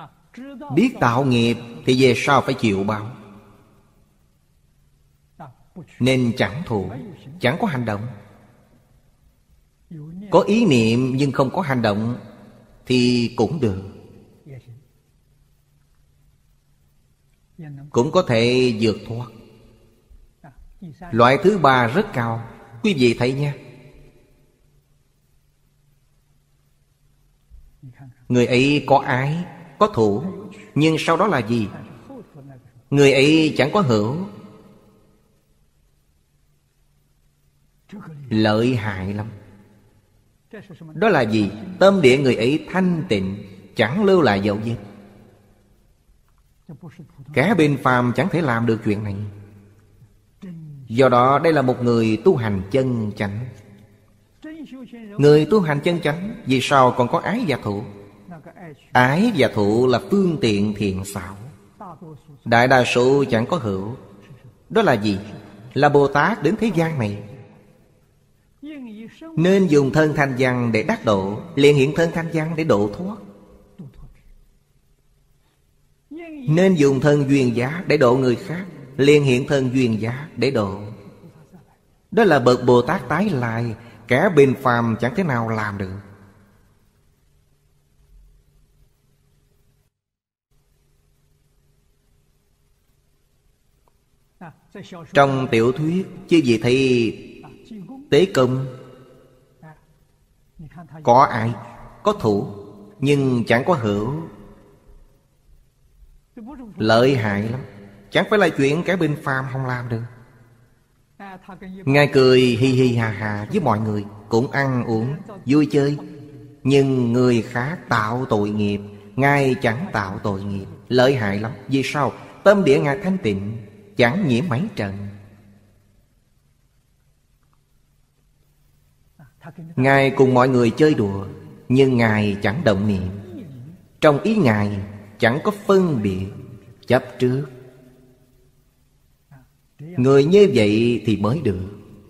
Speaker 1: Biết tạo nghiệp thì về sau phải chịu báo. nên chẳng thủ, chẳng có hành động. Có ý niệm nhưng không có hành động thì cũng được, cũng có thể vượt thoát. Loại thứ ba rất cao. Quý vị thấy nha, người ấy có ái, có thủ, nhưng sau đó là gì? Người ấy chẳng có hữu. Lợi hại lắm. Đó là gì? Tâm địa người ấy thanh tịnh, chẳng lưu lại dấu vết. Kẻ bên phàm chẳng thể làm được chuyện này. Do đó đây là một người tu hành chân chánh. Người tu hành chân chánh vì sao còn có ái và thủ? Ái và thủ là phương tiện thiện xảo. Đại đa số chẳng có hữu. Đó là gì? Là Bồ Tát đến thế gian này nên dùng thân thanh văn để đắc độ, liền hiện thân thanh văn để độ thoát. Nên dùng thân duyên giác để độ người khác, liền hiện thân duyên giác để độ. Đó là bậc Bồ Tát tái lai, kẻ bên phàm chẳng thể nào làm được. Trong tiểu thuyết, chứ gì thấy Tế Công có ai, có thủ, nhưng chẳng có hữu. Lợi hại lắm. Chẳng phải là chuyện kẻ bên phàm không làm được. Ngài cười hi hi hà hà với mọi người, cũng ăn uống, vui chơi. Nhưng người khác tạo tội nghiệp, Ngài chẳng tạo tội nghiệp. Lợi hại lắm. Vì sao? Tâm địa Ngài thanh tịnh, chẳng nhiễm mấy trần. Ngài cùng mọi người chơi đùa, nhưng Ngài chẳng động niệm. Trong ý Ngài chẳng có phân biệt, chấp trước. Người như vậy thì mới được.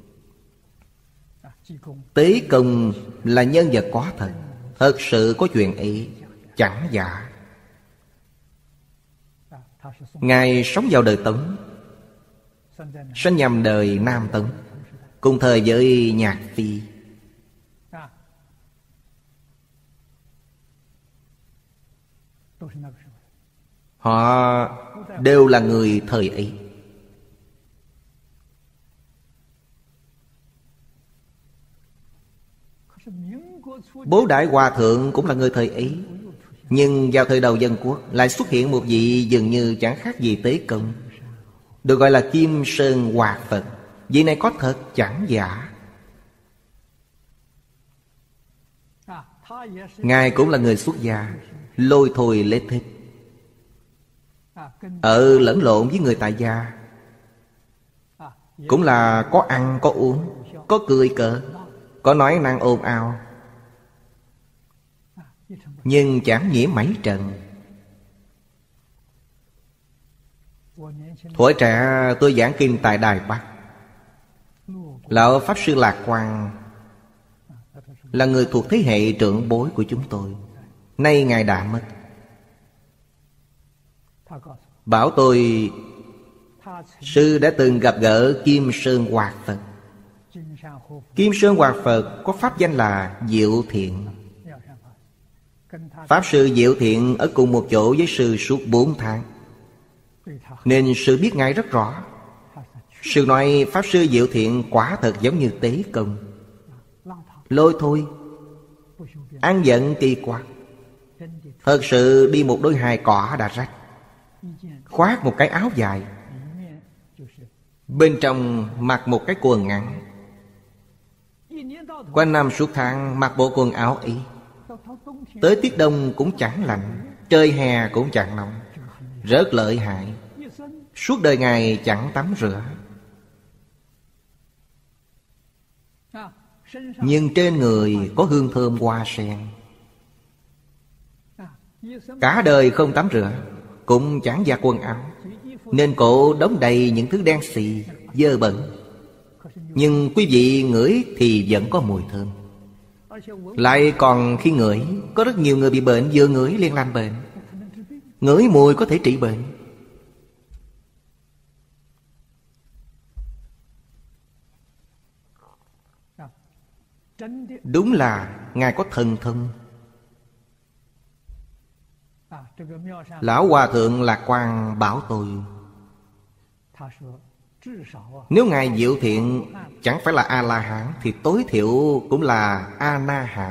Speaker 1: Tế Công là nhân vật có thật, thật sự có chuyện ấy, chẳng giả. Ngài sống vào đời Tống, sinh nhằm đời Nam Tống, cùng thời với Nhạc Phi. Họ đều là người thời ấy. Bố Đại Hòa Thượng cũng là người thời ấy. Nhưng vào thời đầu dân quốc lại xuất hiện một vị dường như chẳng khác gì Tế Công, được gọi là Kim Sơn Hoạt Phật. Vị này có thật chẳng giả. Ngài cũng là người xuất gia, lôi thôi lết thích, ở lẫn lộn với người tại gia. Cũng là có ăn có uống, có cười cợt, có nói năng ồn ào, nhưng chẳng nhiễm mảy trần. Thuở trẻ tôi giảng kinh tại Đài Bắc. Lão Pháp Sư Lạc Quang là người thuộc thế hệ trưởng bối của chúng tôi. Nay Ngài đã mất. Bảo tôi sư đã từng gặp gỡ Kim Sơn Hoạt Phật. Kim Sơn Hoạt Phật có pháp danh là Diệu Thiện. Pháp Sư Diệu Thiện ở cùng một chỗ với sư suốt bốn tháng, nên sư biết Ngài rất rõ. Sư nói Pháp Sư Diệu Thiện quả thật giống như Tế Công, lôi thôi, ăn giận kỳ quặc. Thật sự đi một đôi hài cỏ đã rách, khoác một cái áo dài, bên trong mặc một cái quần ngắn. Quanh năm suốt tháng mặc bộ quần áo ấy. Tới tiết đông cũng chẳng lạnh, trời hè cũng chẳng nóng, rất lợi hại. Suốt đời Ngài chẳng tắm rửa. Nhưng trên người có hương thơm hoa sen. Cả đời không tắm rửa, cũng chẳng giặt quần áo, nên cổ đóng đầy những thứ đen xì, dơ bẩn. Nhưng quý vị ngửi thì vẫn có mùi thơm. Lại còn khi ngửi, có rất nhiều người bị bệnh vừa ngửi liền làm bệnh. Ngửi mùi có thể trị bệnh. Đúng là Ngài có thần thông. Lão Hòa Thượng Lạc Quan bảo tôi, nếu Ngài Diệu Thiện chẳng phải là A-la-hán thì tối thiểu cũng là A-na-hàm.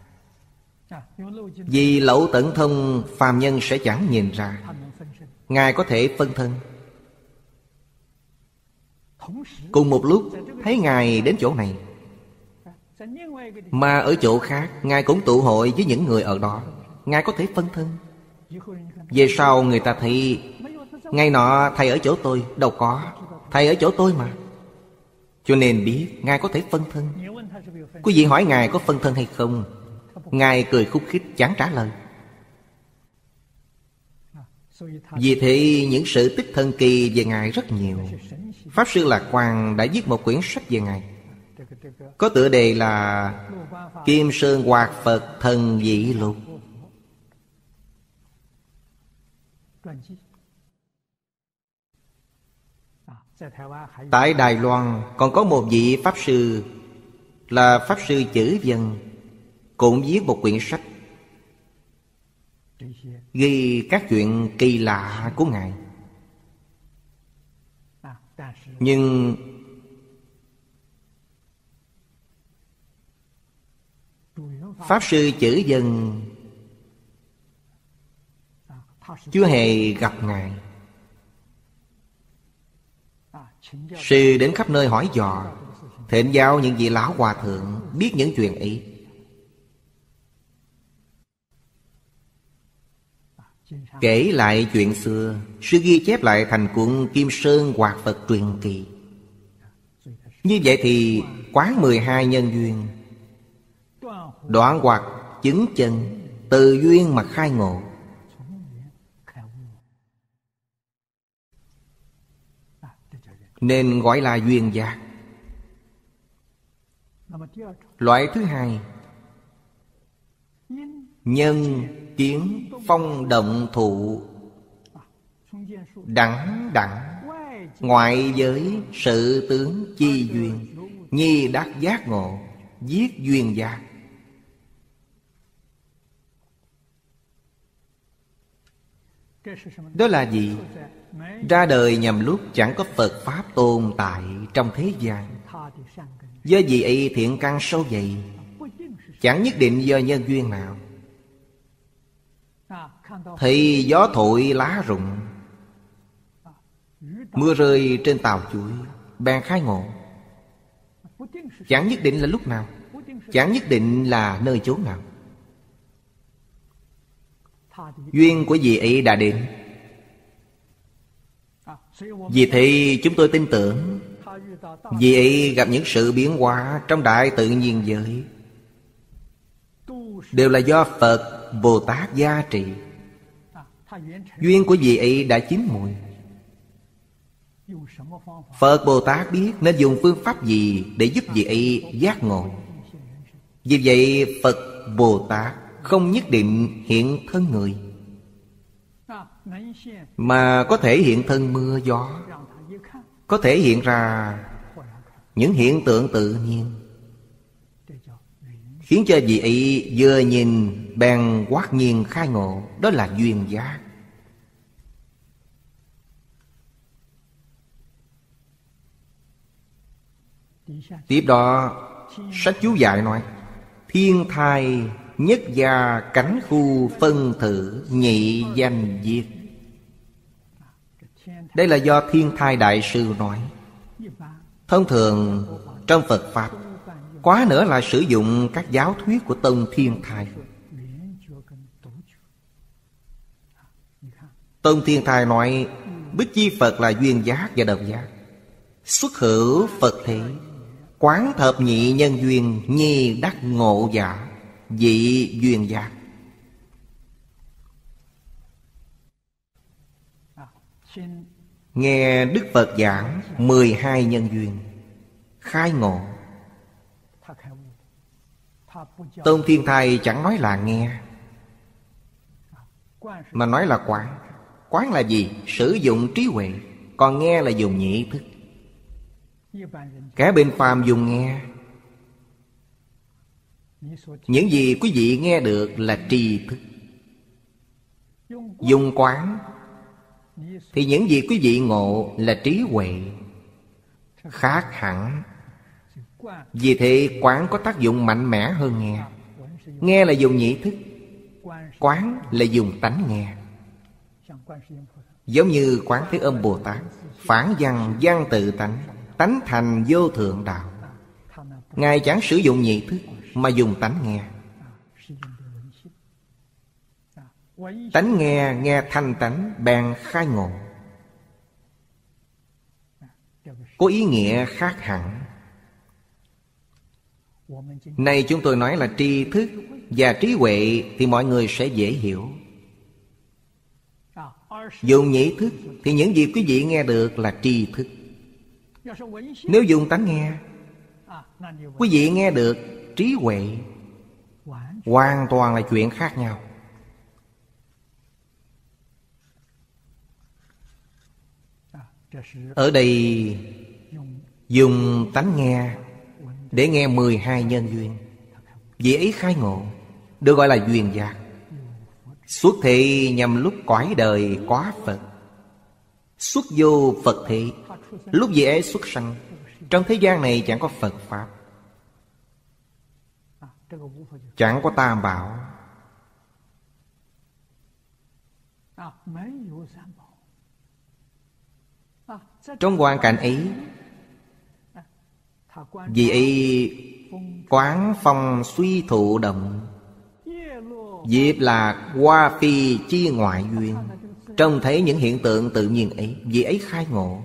Speaker 1: Vì Lậu Tận Thông phàm nhân sẽ chẳng nhìn ra. Ngài có thể phân thân. Cùng một lúc thấy Ngài đến chỗ này, mà ở chỗ khác Ngài cũng tụ hội với những người ở đó. Ngài có thể phân thân. Về sau người ta thấy ngày nọ thầy ở chỗ tôi. Đâu có, thầy ở chỗ tôi mà. Cho nên biết Ngài có thể phân thân. Quý vị hỏi Ngài có phân thân hay không, Ngài cười khúc khích chẳng trả lời. Vì thế những sự tích thần kỳ về Ngài rất nhiều. Pháp Sư Lạc Quan đã viết một quyển sách về Ngài, có tựa đề là Kim Sơn Hoạt Phật Thần Dị Lục. Tại Đài Loan còn có một vị Pháp Sư là Pháp Sư Chữ Vân, cũng viết một quyển sách ghi các chuyện kỳ lạ của Ngài. Nhưng Pháp Sư Chữ Vân chưa hề gặp Ngài. Sư đến khắp nơi hỏi dò, thỉnh giáo những vị lão hòa thượng biết những chuyện ấy. Kể lại chuyện xưa, sư ghi chép lại thành cuốn Kim Sơn Hoạt Phật Truyền Kỳ. Như vậy thì quán mười hai nhân duyên, đoạn hoặc chứng chân, từ duyên mà khai ngộ. Nên gọi là duyên giác. Loại thứ hai, nhân kiến phong động thụ, đẳng đẳng ngoại giới sự tướng chi duyên, nhi đắc giác ngộ, viết duyên giác. Đó là gì? Ra đời nhằm lúc chẳng có Phật Pháp tồn tại trong thế gian. Do vì ấy thiện căn sâu dày, chẳng nhất định do nhân duyên nào. Thì gió thổi lá rụng, mưa rơi trên tàu chuối, bèn khai ngộ. Chẳng nhất định là lúc nào, chẳng nhất định là nơi chốn nào. Duyên của vị ấy đã đến. Vì thế chúng tôi tin tưởng vị ấy gặp những sự biến hóa trong đại tự nhiên giới đều là do Phật Bồ Tát gia trì. Duyên của vị ấy đã chín mùi. Phật Bồ Tát biết nên dùng phương pháp gì để giúp vị ấy giác ngộ. Vì vậy Phật Bồ Tát không nhất định hiện thân người, mà có thể hiện thân mưa gió, có thể hiện ra những hiện tượng tự nhiên, khiến cho vị ấy vừa nhìn bèn quát nhiên khai ngộ. Đó là duyên giác. Tiếp đó sách chú giải nói: thiên thai nhất gia cánh khu phân thử nhị danh diệt. Đây là do Thiên Thai Đại Sư nói. Thông thường trong Phật Pháp quá nữa là sử dụng các giáo thuyết của Tông Thiên Thai. Tông Thiên Thai nói Bích Chi Phật là duyên giác và độc giác. Xuất hữu Phật thể, quán thập nhị nhân duyên, nhi đắc ngộ giả, dị duyên giác. Nghe Đức Phật giảng mười hai nhân duyên, khai ngộ. Tôn Thiên Thai chẳng nói là nghe, mà nói là quán. Quán là gì? Sử dụng trí huệ. Còn nghe là dùng nhị thức. Kẻ bên phàm dùng nghe, Những gì quý vị nghe được là tri thức. Dùng quán thì những gì quý vị ngộ là trí huệ. Khác hẳn. Vì thế quán có tác dụng mạnh mẽ hơn nghe. Nghe là dùng nhĩ thức, quán là dùng tánh nghe. Giống như Quán Thế Âm Bồ Tát, phản văn văn tự tánh, tánh thành vô thượng đạo. Ngài chẳng sử dụng nhị thức mà dùng tánh nghe. Tánh nghe, nghe thanh tánh bèn khai ngộ. Có ý nghĩa khác hẳn. Nay chúng tôi nói là tri thức và trí huệ thì mọi người sẽ dễ hiểu. Dùng nhĩ thức thì những gì quý vị nghe được là tri thức. Nếu dùng tánh nghe, quý vị nghe được trí huệ. Hoàn toàn là chuyện khác nhau. Ở đây dùng tánh nghe để nghe mười hai nhân duyên. Vì ấy khai ngộ, được gọi là duyên giác. Xuất thị nhằm lúc cõi đời quá Phật. Xuất vô Phật thị, lúc vì ấy xuất sanh. Trong thế gian này chẳng có Phật Pháp, chẳng có Tam Bảo, trong hoàn cảnh ấy, vì ấy quán phong suy thụ động, diệp lạc hoa phi chi ngoại duyên. Trông thấy những hiện tượng tự nhiên ấy, vì ấy khai ngộ.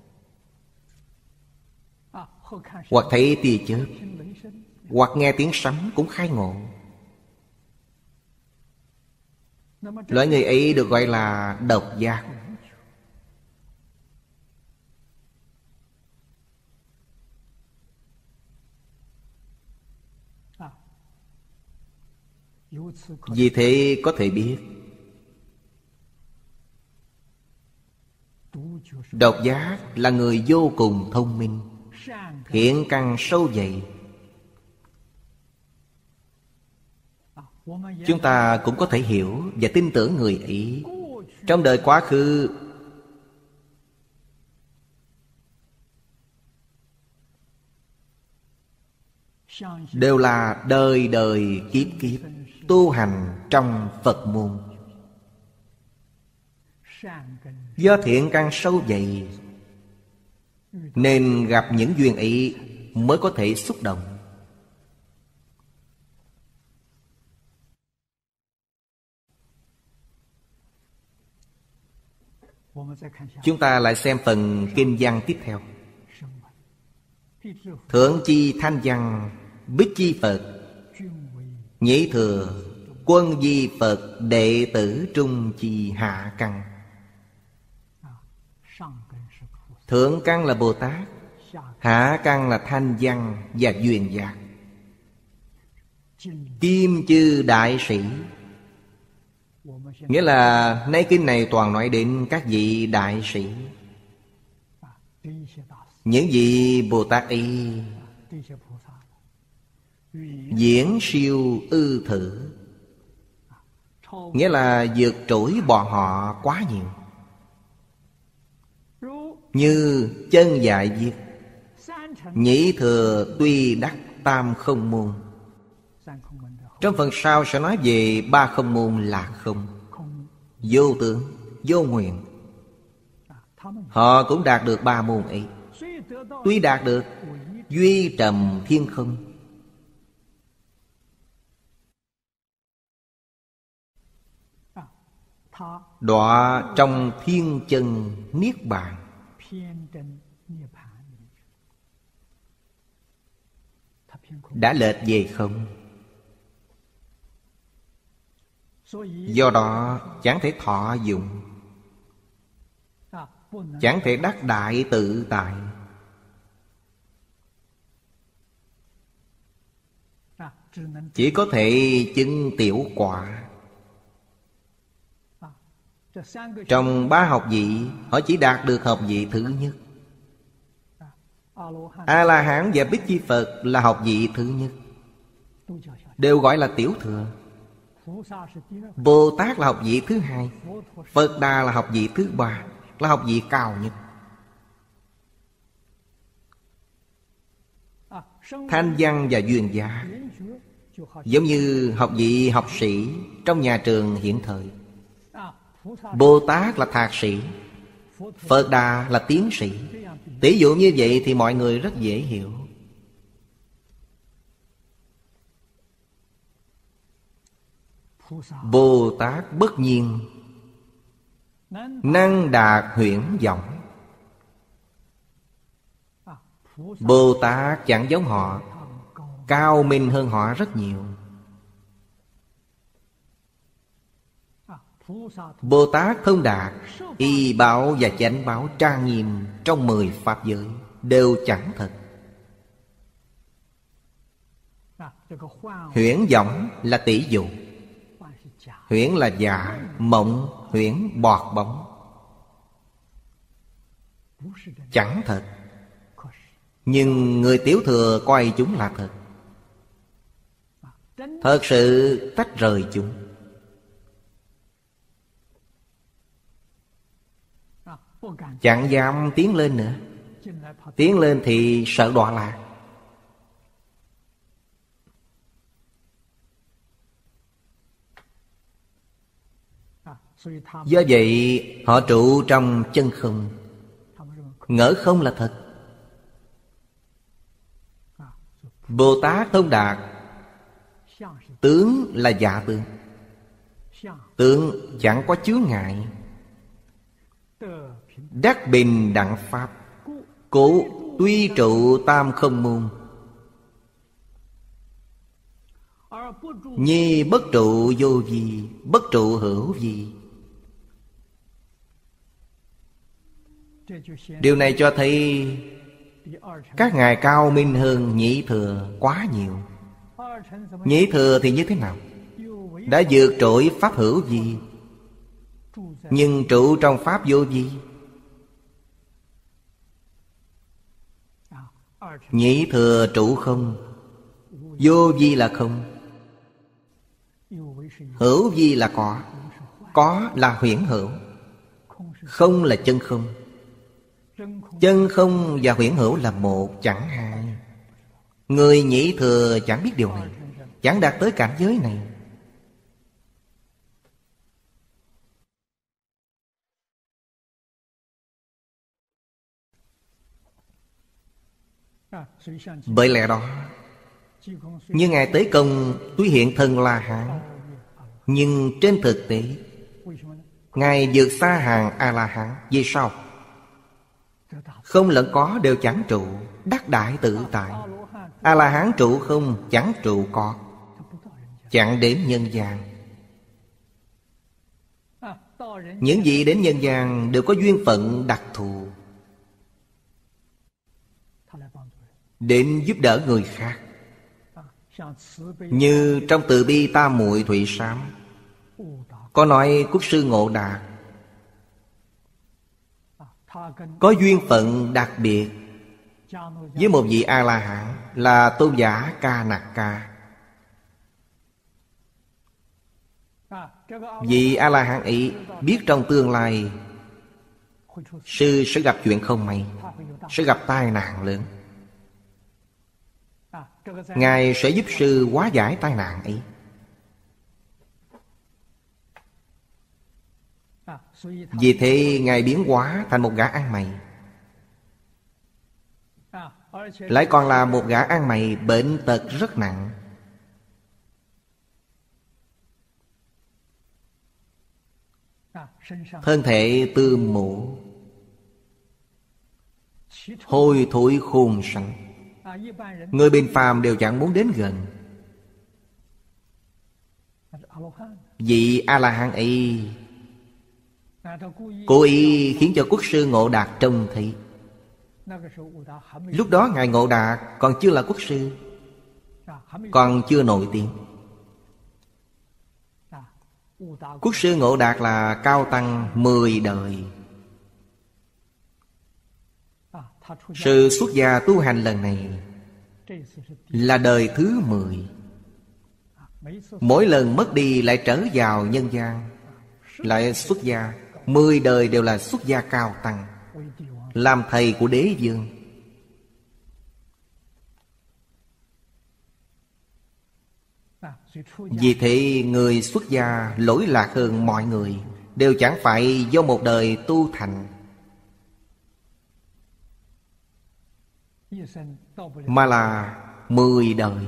Speaker 1: Hoặc thấy tia chớp, hoặc nghe tiếng sấm cũng khai ngộ. Loại người ấy được gọi là độc giác. Vì thế có thể biết độc giác là người vô cùng thông minh, thiện căn sâu dày. Chúng ta cũng có thể hiểu và tin tưởng người ấy. Trong đời quá khứ đều là đời đời kiếp kiếp tu hành trong Phật môn. Do thiện căn sâu dày nên gặp những duyên ấy mới có thể xúc động. Chúng ta lại xem phần kinh văn tiếp theo. Thượng chi thanh văn, bích chi Phật, nhĩ thừa quân di Phật, đệ tử trung chi hạ căn. Thượng căn là Bồ Tát, hạ căn là thanh văn và duyên giác. Kim chư đại sĩ, nghĩa là nay kinh này toàn nói đến các vị đại sĩ. Những vị Bồ Tát ấy diễn siêu ư thử, nghĩa là vượt trội bọn họ quá nhiều. Như chân dại viết, nhĩ thừa tuy đắc tam không môn. Trong phần sau sẽ nói về ba không môn là không, vô tướng, vô nguyện. Họ cũng đạt được ba môn ấy. Tuy đạt được duy trầm thiên không, đọa trong thiên chân niết bàn. Đã lệch về không. Do đó chẳng thể thọ dụng, chẳng thể đắc đại tự tại. Chỉ có thể chứng tiểu quả. Trong ba học vị, họ chỉ đạt được học vị thứ nhất. A-la-hán và Bích Chi Phật là học vị thứ nhất. đều gọi là tiểu thừa. Bồ Tát là học vị thứ hai, Phật Đà là học vị thứ ba, là học vị cao nhất. Thanh văn và duyên giá giống như học vị học sĩ trong nhà trường hiện thời. Bồ Tát là thạc sĩ, Phật Đà là tiến sĩ. Tỷ dụ như vậy thì mọi người rất dễ hiểu. Bồ Tát bất nhiên, năng đạt huyễn vọng. Bồ Tát chẳng giống họ, cao minh hơn họ rất nhiều. Bồ Tát thông đạt, y báo và chánh báo trang nghiêm trong mười pháp giới đều chẳng thật. Huyễn vọng là tỷ dụ. Huyễn là giả, mộng, huyễn, bọt bóng, chẳng thật. Nhưng người tiểu thừa coi chúng là thật, thật sự tách rời chúng. Chẳng dám tiến lên nữa. Tiến lên thì sợ đọa lạc. Do vậy họ trụ trong chân không, ngỡ không là thật. Bồ Tát thông đạt, tướng là giả tướng. Tướng chẳng có chướng ngại. Đắc bình đẳng pháp, cố tuy trụ tam không môn. Nhi bất trụ vô vi, bất trụ hữu vi. Điều này cho thấy các ngài cao minh hơn nhị thừa quá nhiều. Nhị thừa thì như thế nào? Đã vượt trội pháp hữu vi, nhưng trụ trong pháp vô vi. Nhị thừa trụ không, vô vi là không, hữu vi là có. Có là huyễn hữu, không là chân không. Chân không và huyễn hữu là một, chẳng hai. Người nhị thừa chẳng biết điều này, chẳng đạt tới cảnh giới này. Bởi lẽ đó, như Ngài Tế Công tuy hiện thân La Hán, nhưng trên thực tế Ngài vượt xa hàng A-la-hán. Vì sao? Không lẫn có đều chẳng trụ, đắc đại tự tại. A-la-hán trụ không, chẳng trụ có, chẳng đến nhân gian. Những gì đến nhân gian đều có duyên phận đặc thù, đến giúp đỡ người khác. Như trong Từ Bi Tam Muội Thụy Sám có nói Quốc sư Ngộ Đạt có duyên phận đặc biệt với một vị A-la-hán là tôn giả Ca Nặc Ca. Vị A-la-hán ấy biết trong tương lai sư sẽ gặp chuyện không may, sẽ gặp tai nạn lớn. Ngài sẽ giúp sư hóa giải tai nạn ấy. Vì thế Ngài biến hóa thành một gã ăn mày, lại còn là một gã ăn mày bệnh tật rất nặng. Thân thể tư mụ, hôi thối khôn sánh, người bình phàm đều chẳng muốn đến gần. Vị A-la-hán ấy cố ý khiến cho Quốc sư Ngộ Đạt trông thấy. Lúc đó Ngài Ngộ Đạt còn chưa là quốc sư, còn chưa nổi tiếng. Quốc sư Ngộ Đạt là cao tăng mười đời. Sự xuất gia tu hành lần này là đời thứ mười. Mỗi lần mất đi lại trở vào nhân gian, lại xuất gia. Mười đời đều là xuất gia cao tăng, làm thầy của đế vương. Vì thế người xuất gia lỗi lạc hơn mọi người, đều chẳng phải do một đời tu thành, mà là mười đời.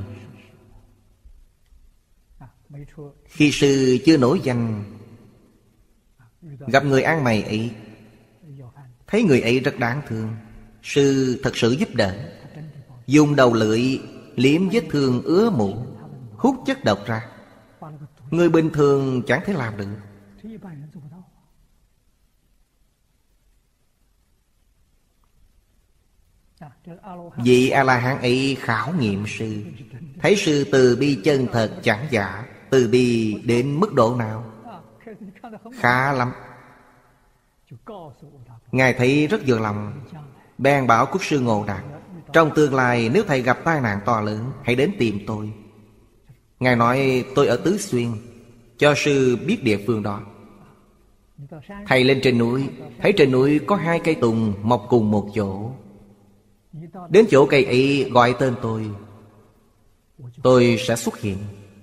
Speaker 1: Khi sư chưa nổi danh, gặp người ăn mày ấy, thấy người ấy rất đáng thương, sư thật sự giúp đỡ, dùng đầu lưỡi liếm vết thương ứa mủ, hút chất độc ra. Người bình thường chẳng thể làm được. Vị A-la-hán ấy khảo nghiệm sư, thấy sư từ bi chân thật chẳng giả. Từ bi đến mức độ nào? Khá lắm. Ngài thấy rất vừa lòng, bèn bảo quốc sư Ngộ Đạt, trong tương lai nếu thầy gặp tai nạn to lớn, hãy đến tìm tôi. Ngài nói tôi ở Tứ Xuyên, cho sư biết địa phương đó. Thầy lên trên núi, thấy trên núi có hai cây tùng mọc cùng một chỗ. Đến chỗ cây ấy gọi tên tôi, tôi sẽ xuất hiện.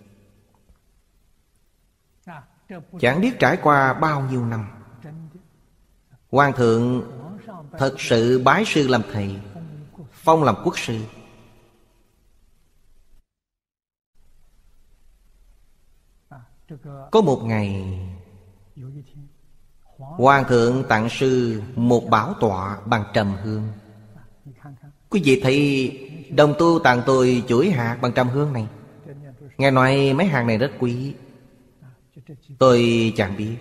Speaker 1: Chẳng biết trải qua bao nhiêu năm, Hoàng thượng thật sự bái sư làm thầy, phong làm quốc sư. Có một ngày, Hoàng thượng tặng sư một bảo tọa bằng trầm hương. Quý vị thấy đồng tu tặng tôi chuỗi hạt bằng trầm hương này. Nghe nói mấy hàng này rất quý, tôi chẳng biết.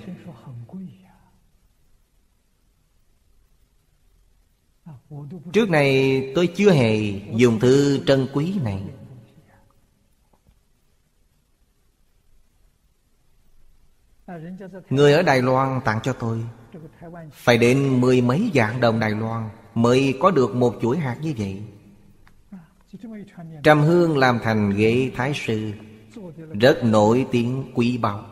Speaker 1: Trước này tôi chưa hề dùng thứ trân quý này. Người ở Đài Loan tặng cho tôi phải đến mười mấy vạn đồng Đài Loan mới có được một chuỗi hạt như vậy. Trầm hương làm thành ghế thái sư, rất nổi tiếng quý báu.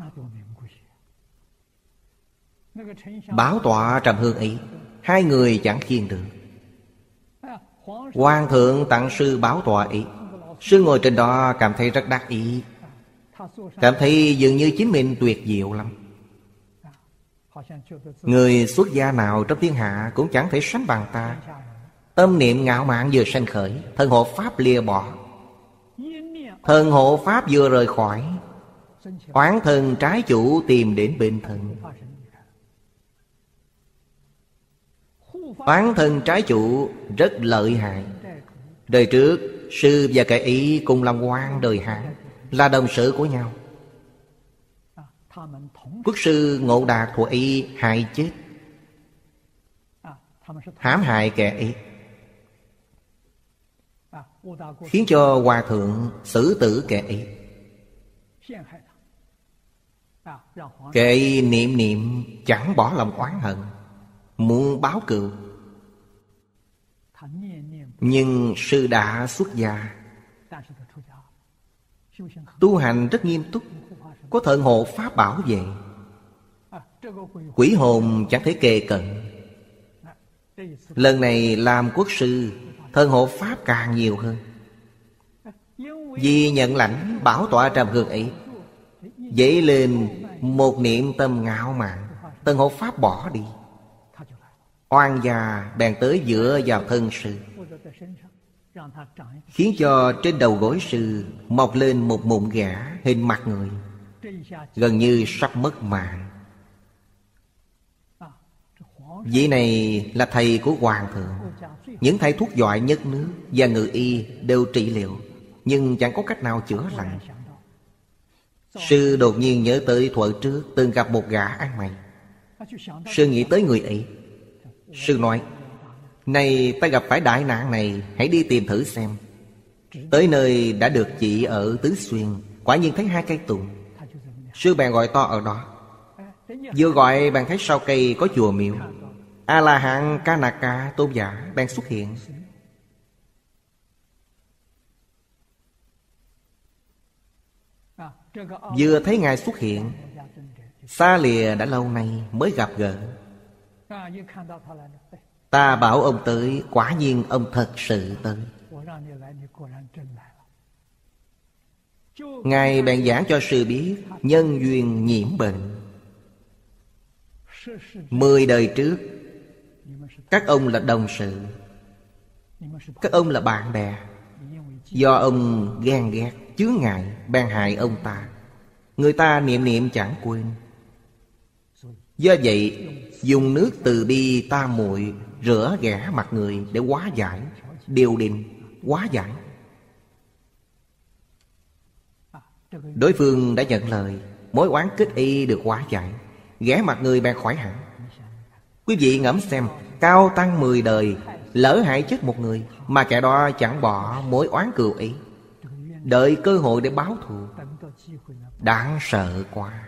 Speaker 1: Bảo tọa trầm hương ấy, hai người chẳng khiêng được. Hoàng thượng tặng sư bảo tọa ấy, sư ngồi trên đó cảm thấy rất đắc ý, cảm thấy dường như chính mình tuyệt diệu lắm. Người xuất gia nào trong thiên hạ cũng chẳng thể sánh bằng ta. Tâm niệm ngạo mạn vừa sanh khởi, thân hộ pháp lìa bỏ. Thân hộ pháp vừa rời khỏi, oán thân trái chủ tìm đến bên thân. Oán thân trái chủ rất lợi hại. Đời trước sư và kẻ ý cùng làm quan đời Hán, là đồng sự của nhau. Quốc sư Ngộ Đạt của y hại chết, hãm hại kẻ ấy, khiến cho hòa thượng xử tử kẻ ấy. Kẻ ấy niệm niệm chẳng bỏ lòng oán hận, muốn báo cừu. Nhưng sư đã xuất gia, tu hành rất nghiêm túc, có thần hộ pháp bảo vệ, quỷ hồn chẳng thể kề cận. Lần này làm quốc sư, thần hộ pháp càng nhiều hơn. Vì nhận lãnh bảo tọa trầm hương ấy, dấy lên một niệm tâm ngạo mạn, thần hộ pháp bỏ đi. Oan gia bèn tới dựa vào thân sư, khiến cho trên đầu gối sư mọc lên một mụn gã hình mặt người, gần như sắp mất mạng. Vị này là thầy của Hoàng thượng. Những thầy thuốc giỏi nhất nước và ngự y đều trị liệu, nhưng chẳng có cách nào chữa lành. Sư đột nhiên nhớ tới thuở trước từng gặp một gã ăn mày. Sư nghĩ tới người ấy. Sư nói, này ta gặp phải đại nạn này, hãy đi tìm thử xem. Tới nơi đã được chỉ ở Tứ Xuyên, quả nhiên thấy hai cây tùng. Sư bèn gọi to ở đó. Vừa gọi bèn thấy sau cây có chùa miếu. A-la-hán Kanaka tôn giả bèn xuất hiện. Vừa thấy Ngài xuất hiện, xa lìa đã lâu nay mới gặp gỡ. Ta bảo ông tới, quả nhiên ông thật sự tới. Ngài bèn giảng cho sư biết nhân duyên nhiễm bệnh. Mười đời trước, các ông là đồng sự, các ông là bạn bè. Do ông ghen ghét, chướng ngại, bèn hại ông ta. Người ta niệm niệm chẳng quên. Do vậy, dùng nước từ bi tam muội rửa ghẻ mặt người để hóa giải, điều định, hóa giải. Đối phương đã nhận lời, mối oán kết y được hóa giải, ghẻ mặt người bèn khỏi hẳn. Quý vị ngẫm xem, cao tăng mười đời lỡ hại chết một người, mà kẻ đó chẳng bỏ mối oán cừu ý, đợi cơ hội để báo thù. Đáng sợ quá.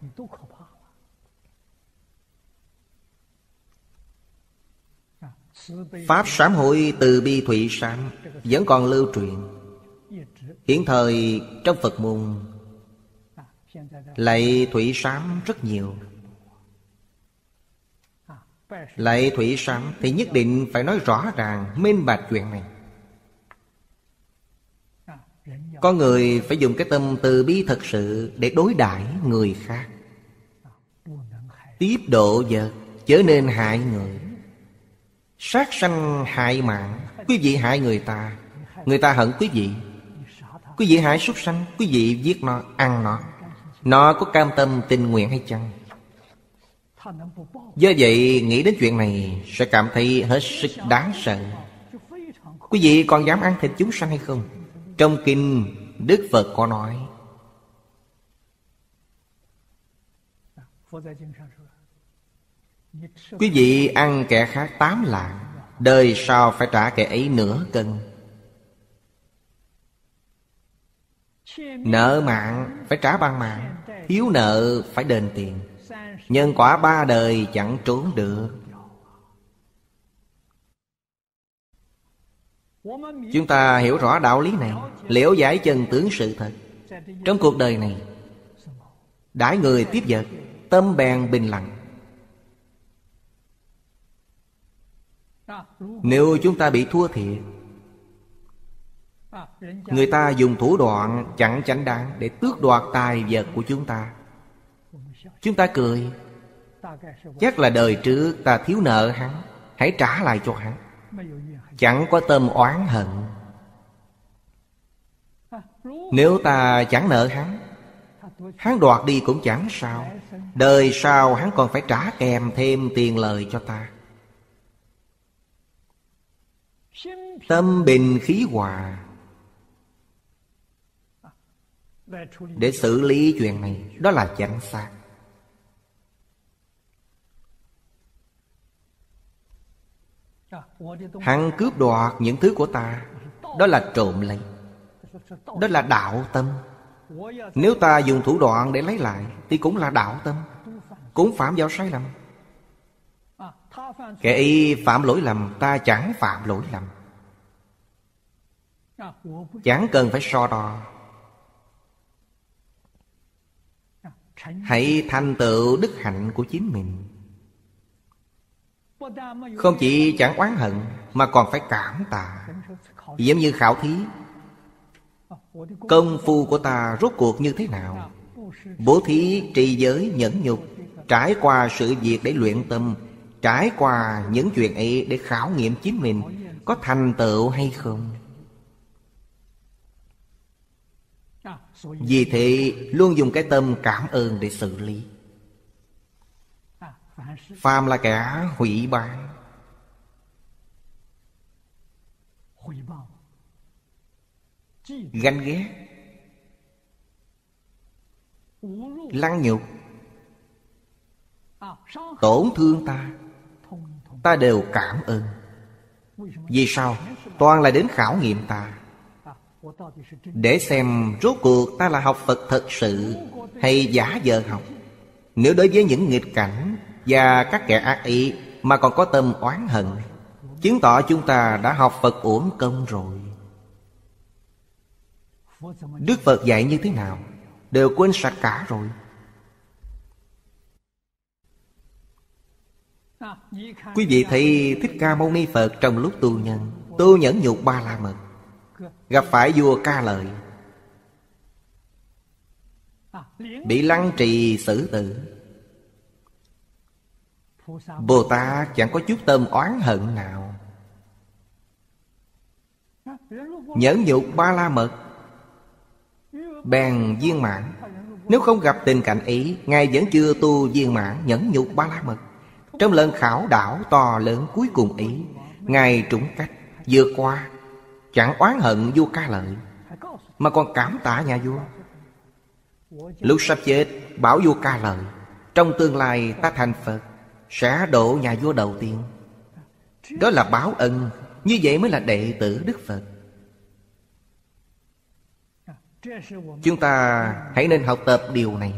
Speaker 1: Pháp sám hối từ bi thụy sám vẫn còn lưu truyền. Hiện thời trong Phật môn lạy thụy sám rất nhiều. Lạy thụy sám thì nhất định phải nói rõ ràng, minh bạch chuyện này. Có người phải dùng cái tâm từ bi thật sự để đối đãi người khác, tiếp độ vật, chớ nên hại người. Sát sanh hại mạng, quý vị hại người ta, người ta hận quý vị. Quý vị hại súc sanh, quý vị giết nó, ăn nó, nó có cam tâm tình nguyện hay chăng? Do vậy nghĩ đến chuyện này sẽ cảm thấy hết sức đáng sợ. Quý vị còn dám ăn thịt chúng sanh hay không? Trong kinh Đức Phật có nói, quý vị ăn kẻ khác tám lạng, đời sau phải trả kẻ ấy nửa cân. Nợ mạng phải trả bằng mạng, thiếu nợ phải đền tiền. Nhân quả ba đời chẳng trốn được. Chúng ta hiểu rõ đạo lý này, liễu giải chân tướng sự thật. Trong cuộc đời này, đãi người tiếp vật, tâm bèn bình lặng. Nếu chúng ta bị thua thiệt, người ta dùng thủ đoạn chẳng chánh đáng để tước đoạt tài vật của chúng ta, chúng ta cười, chắc là đời trước ta thiếu nợ hắn, hãy trả lại cho hắn. Chẳng có tâm oán hận. Nếu ta chẳng nợ hắn, hắn đoạt đi cũng chẳng sao, đời sau hắn còn phải trả kèm thêm tiền lời cho ta. Tâm bình khí hòa để xử lý chuyện này, đó là chánh xác. Hắn cướp đoạt những thứ của ta, đó là trộm lấy, đó là đạo tâm. Nếu ta dùng thủ đoạn để lấy lại thì cũng là đạo tâm, cũng phạm vào sai lầm. Kẻ y phạm lỗi lầm, ta chẳng phạm lỗi lầm, chẳng cần phải so đo. Hãy thành tựu đức hạnh của chính mình. Không chỉ chẳng oán hận mà còn phải cảm tạ. Giống như khảo thí, công phu của ta rốt cuộc như thế nào? Bố thí, trì giới, nhẫn nhục, trải qua sự việc để luyện tâm, trải qua những chuyện ấy để khảo nghiệm chính mình có thành tựu hay không. Vì thế luôn dùng cái tâm cảm ơn để xử lý. Phàm là kẻ hủy bán, ganh ghét, lăng nhục, tổn thương ta, ta đều cảm ơn. Vì sao? Toàn là đến khảo nghiệm ta, để xem rốt cuộc ta là học Phật thật sự hay giả vờ học. Nếu đối với những nghịch cảnh và các kẻ ác ý mà còn có tâm oán hận, chứng tỏ chúng ta đã học Phật uổng công rồi. Đức Phật dạy như thế nào? đều quên sạch cả rồi. Quý vị thấy Thích Ca Mâu Ni Phật trong lúc tu nhân, tu nhẫn nhục Ba La Mật, gặp phải vua Ca Lợi, bị lăng trì xử tử. Bồ Tát chẳng có chút tâm oán hận nào, nhẫn nhục Ba La Mật, bèn viên mãn. Nếu không gặp tình cảnh ấy, Ngài vẫn chưa tu viên mãn nhẫn nhục Ba La Mật. Trong lần khảo đảo to lớn cuối cùng ấy, Ngài trúng cách vượt qua, chẳng oán hận vua Ca Lợi, mà còn cảm tạ nhà vua. Lúc sắp chết bảo vua Ca Lợi, trong tương lai ta thành Phật, sẽ độ nhà vua đầu tiên. Đó là báo ân. Như vậy mới là đệ tử Đức Phật. Chúng ta hãy nên học tập điều này.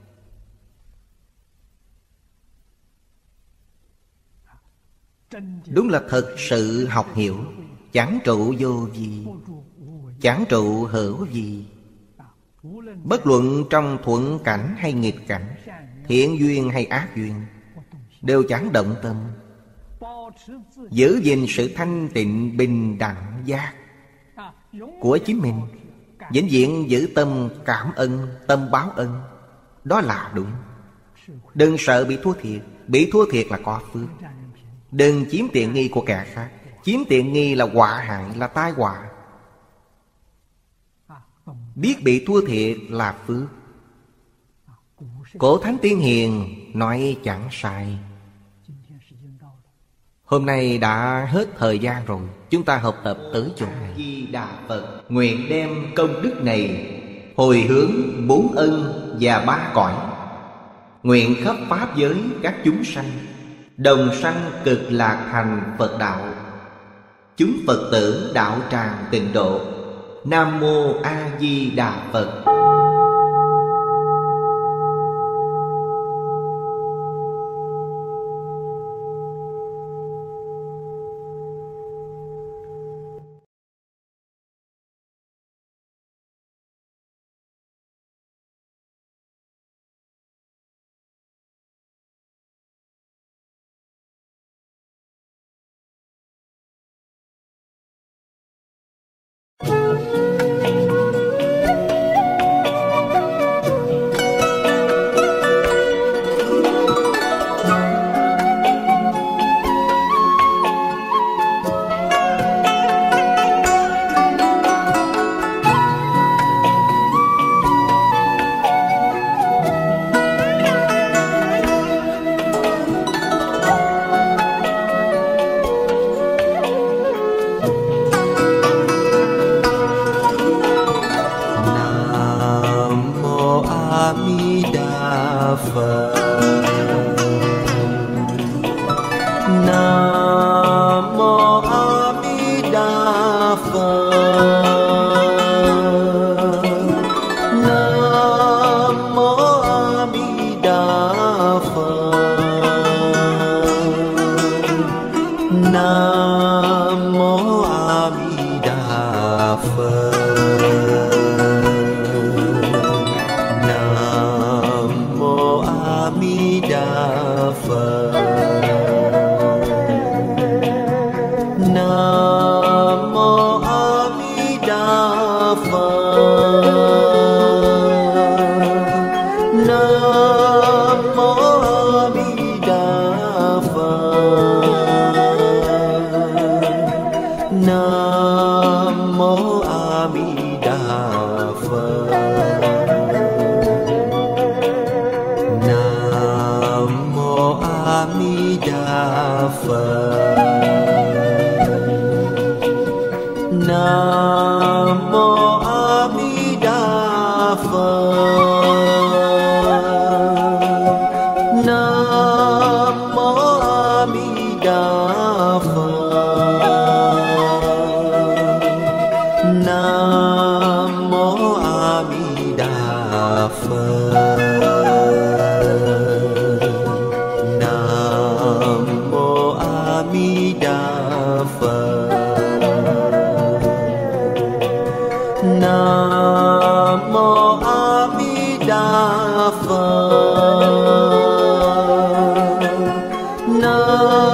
Speaker 1: Đúng là thật sự học hiểu. Chẳng trụ vô vi, chẳng trụ hữu vi. Bất luận trong thuận cảnh hay nghịch cảnh, thiện duyên hay ác duyên, đều chẳng động tâm, giữ gìn sự thanh tịnh bình đẳng giác của chính mình, vĩnh viễn giữ tâm cảm ơn, tâm báo ân. Đó là đúng. Đừng sợ bị thua thiệt. Bị thua thiệt là có phước. Đừng chiếm tiện nghi của kẻ khác. Chiếm tiện nghi là họa hại, là tai họa. Biết bị thua thiệt là phước. Cổ Thánh Tiên Hiền nói chẳng sai. Hôm nay đã hết thời gian rồi, chúng ta học tập tới chỗ này. Di Đà Phật nguyện đem công đức này hồi hướng bốn ân và ba cõi, nguyện khắp pháp giới các chúng sanh đồng sanh cực lạc thành Phật đạo. Chúng Phật tử đạo tràng tịnh độ. Nam Mô A Di Đà Phật.
Speaker 2: Nam mô A Di
Speaker 1: nơi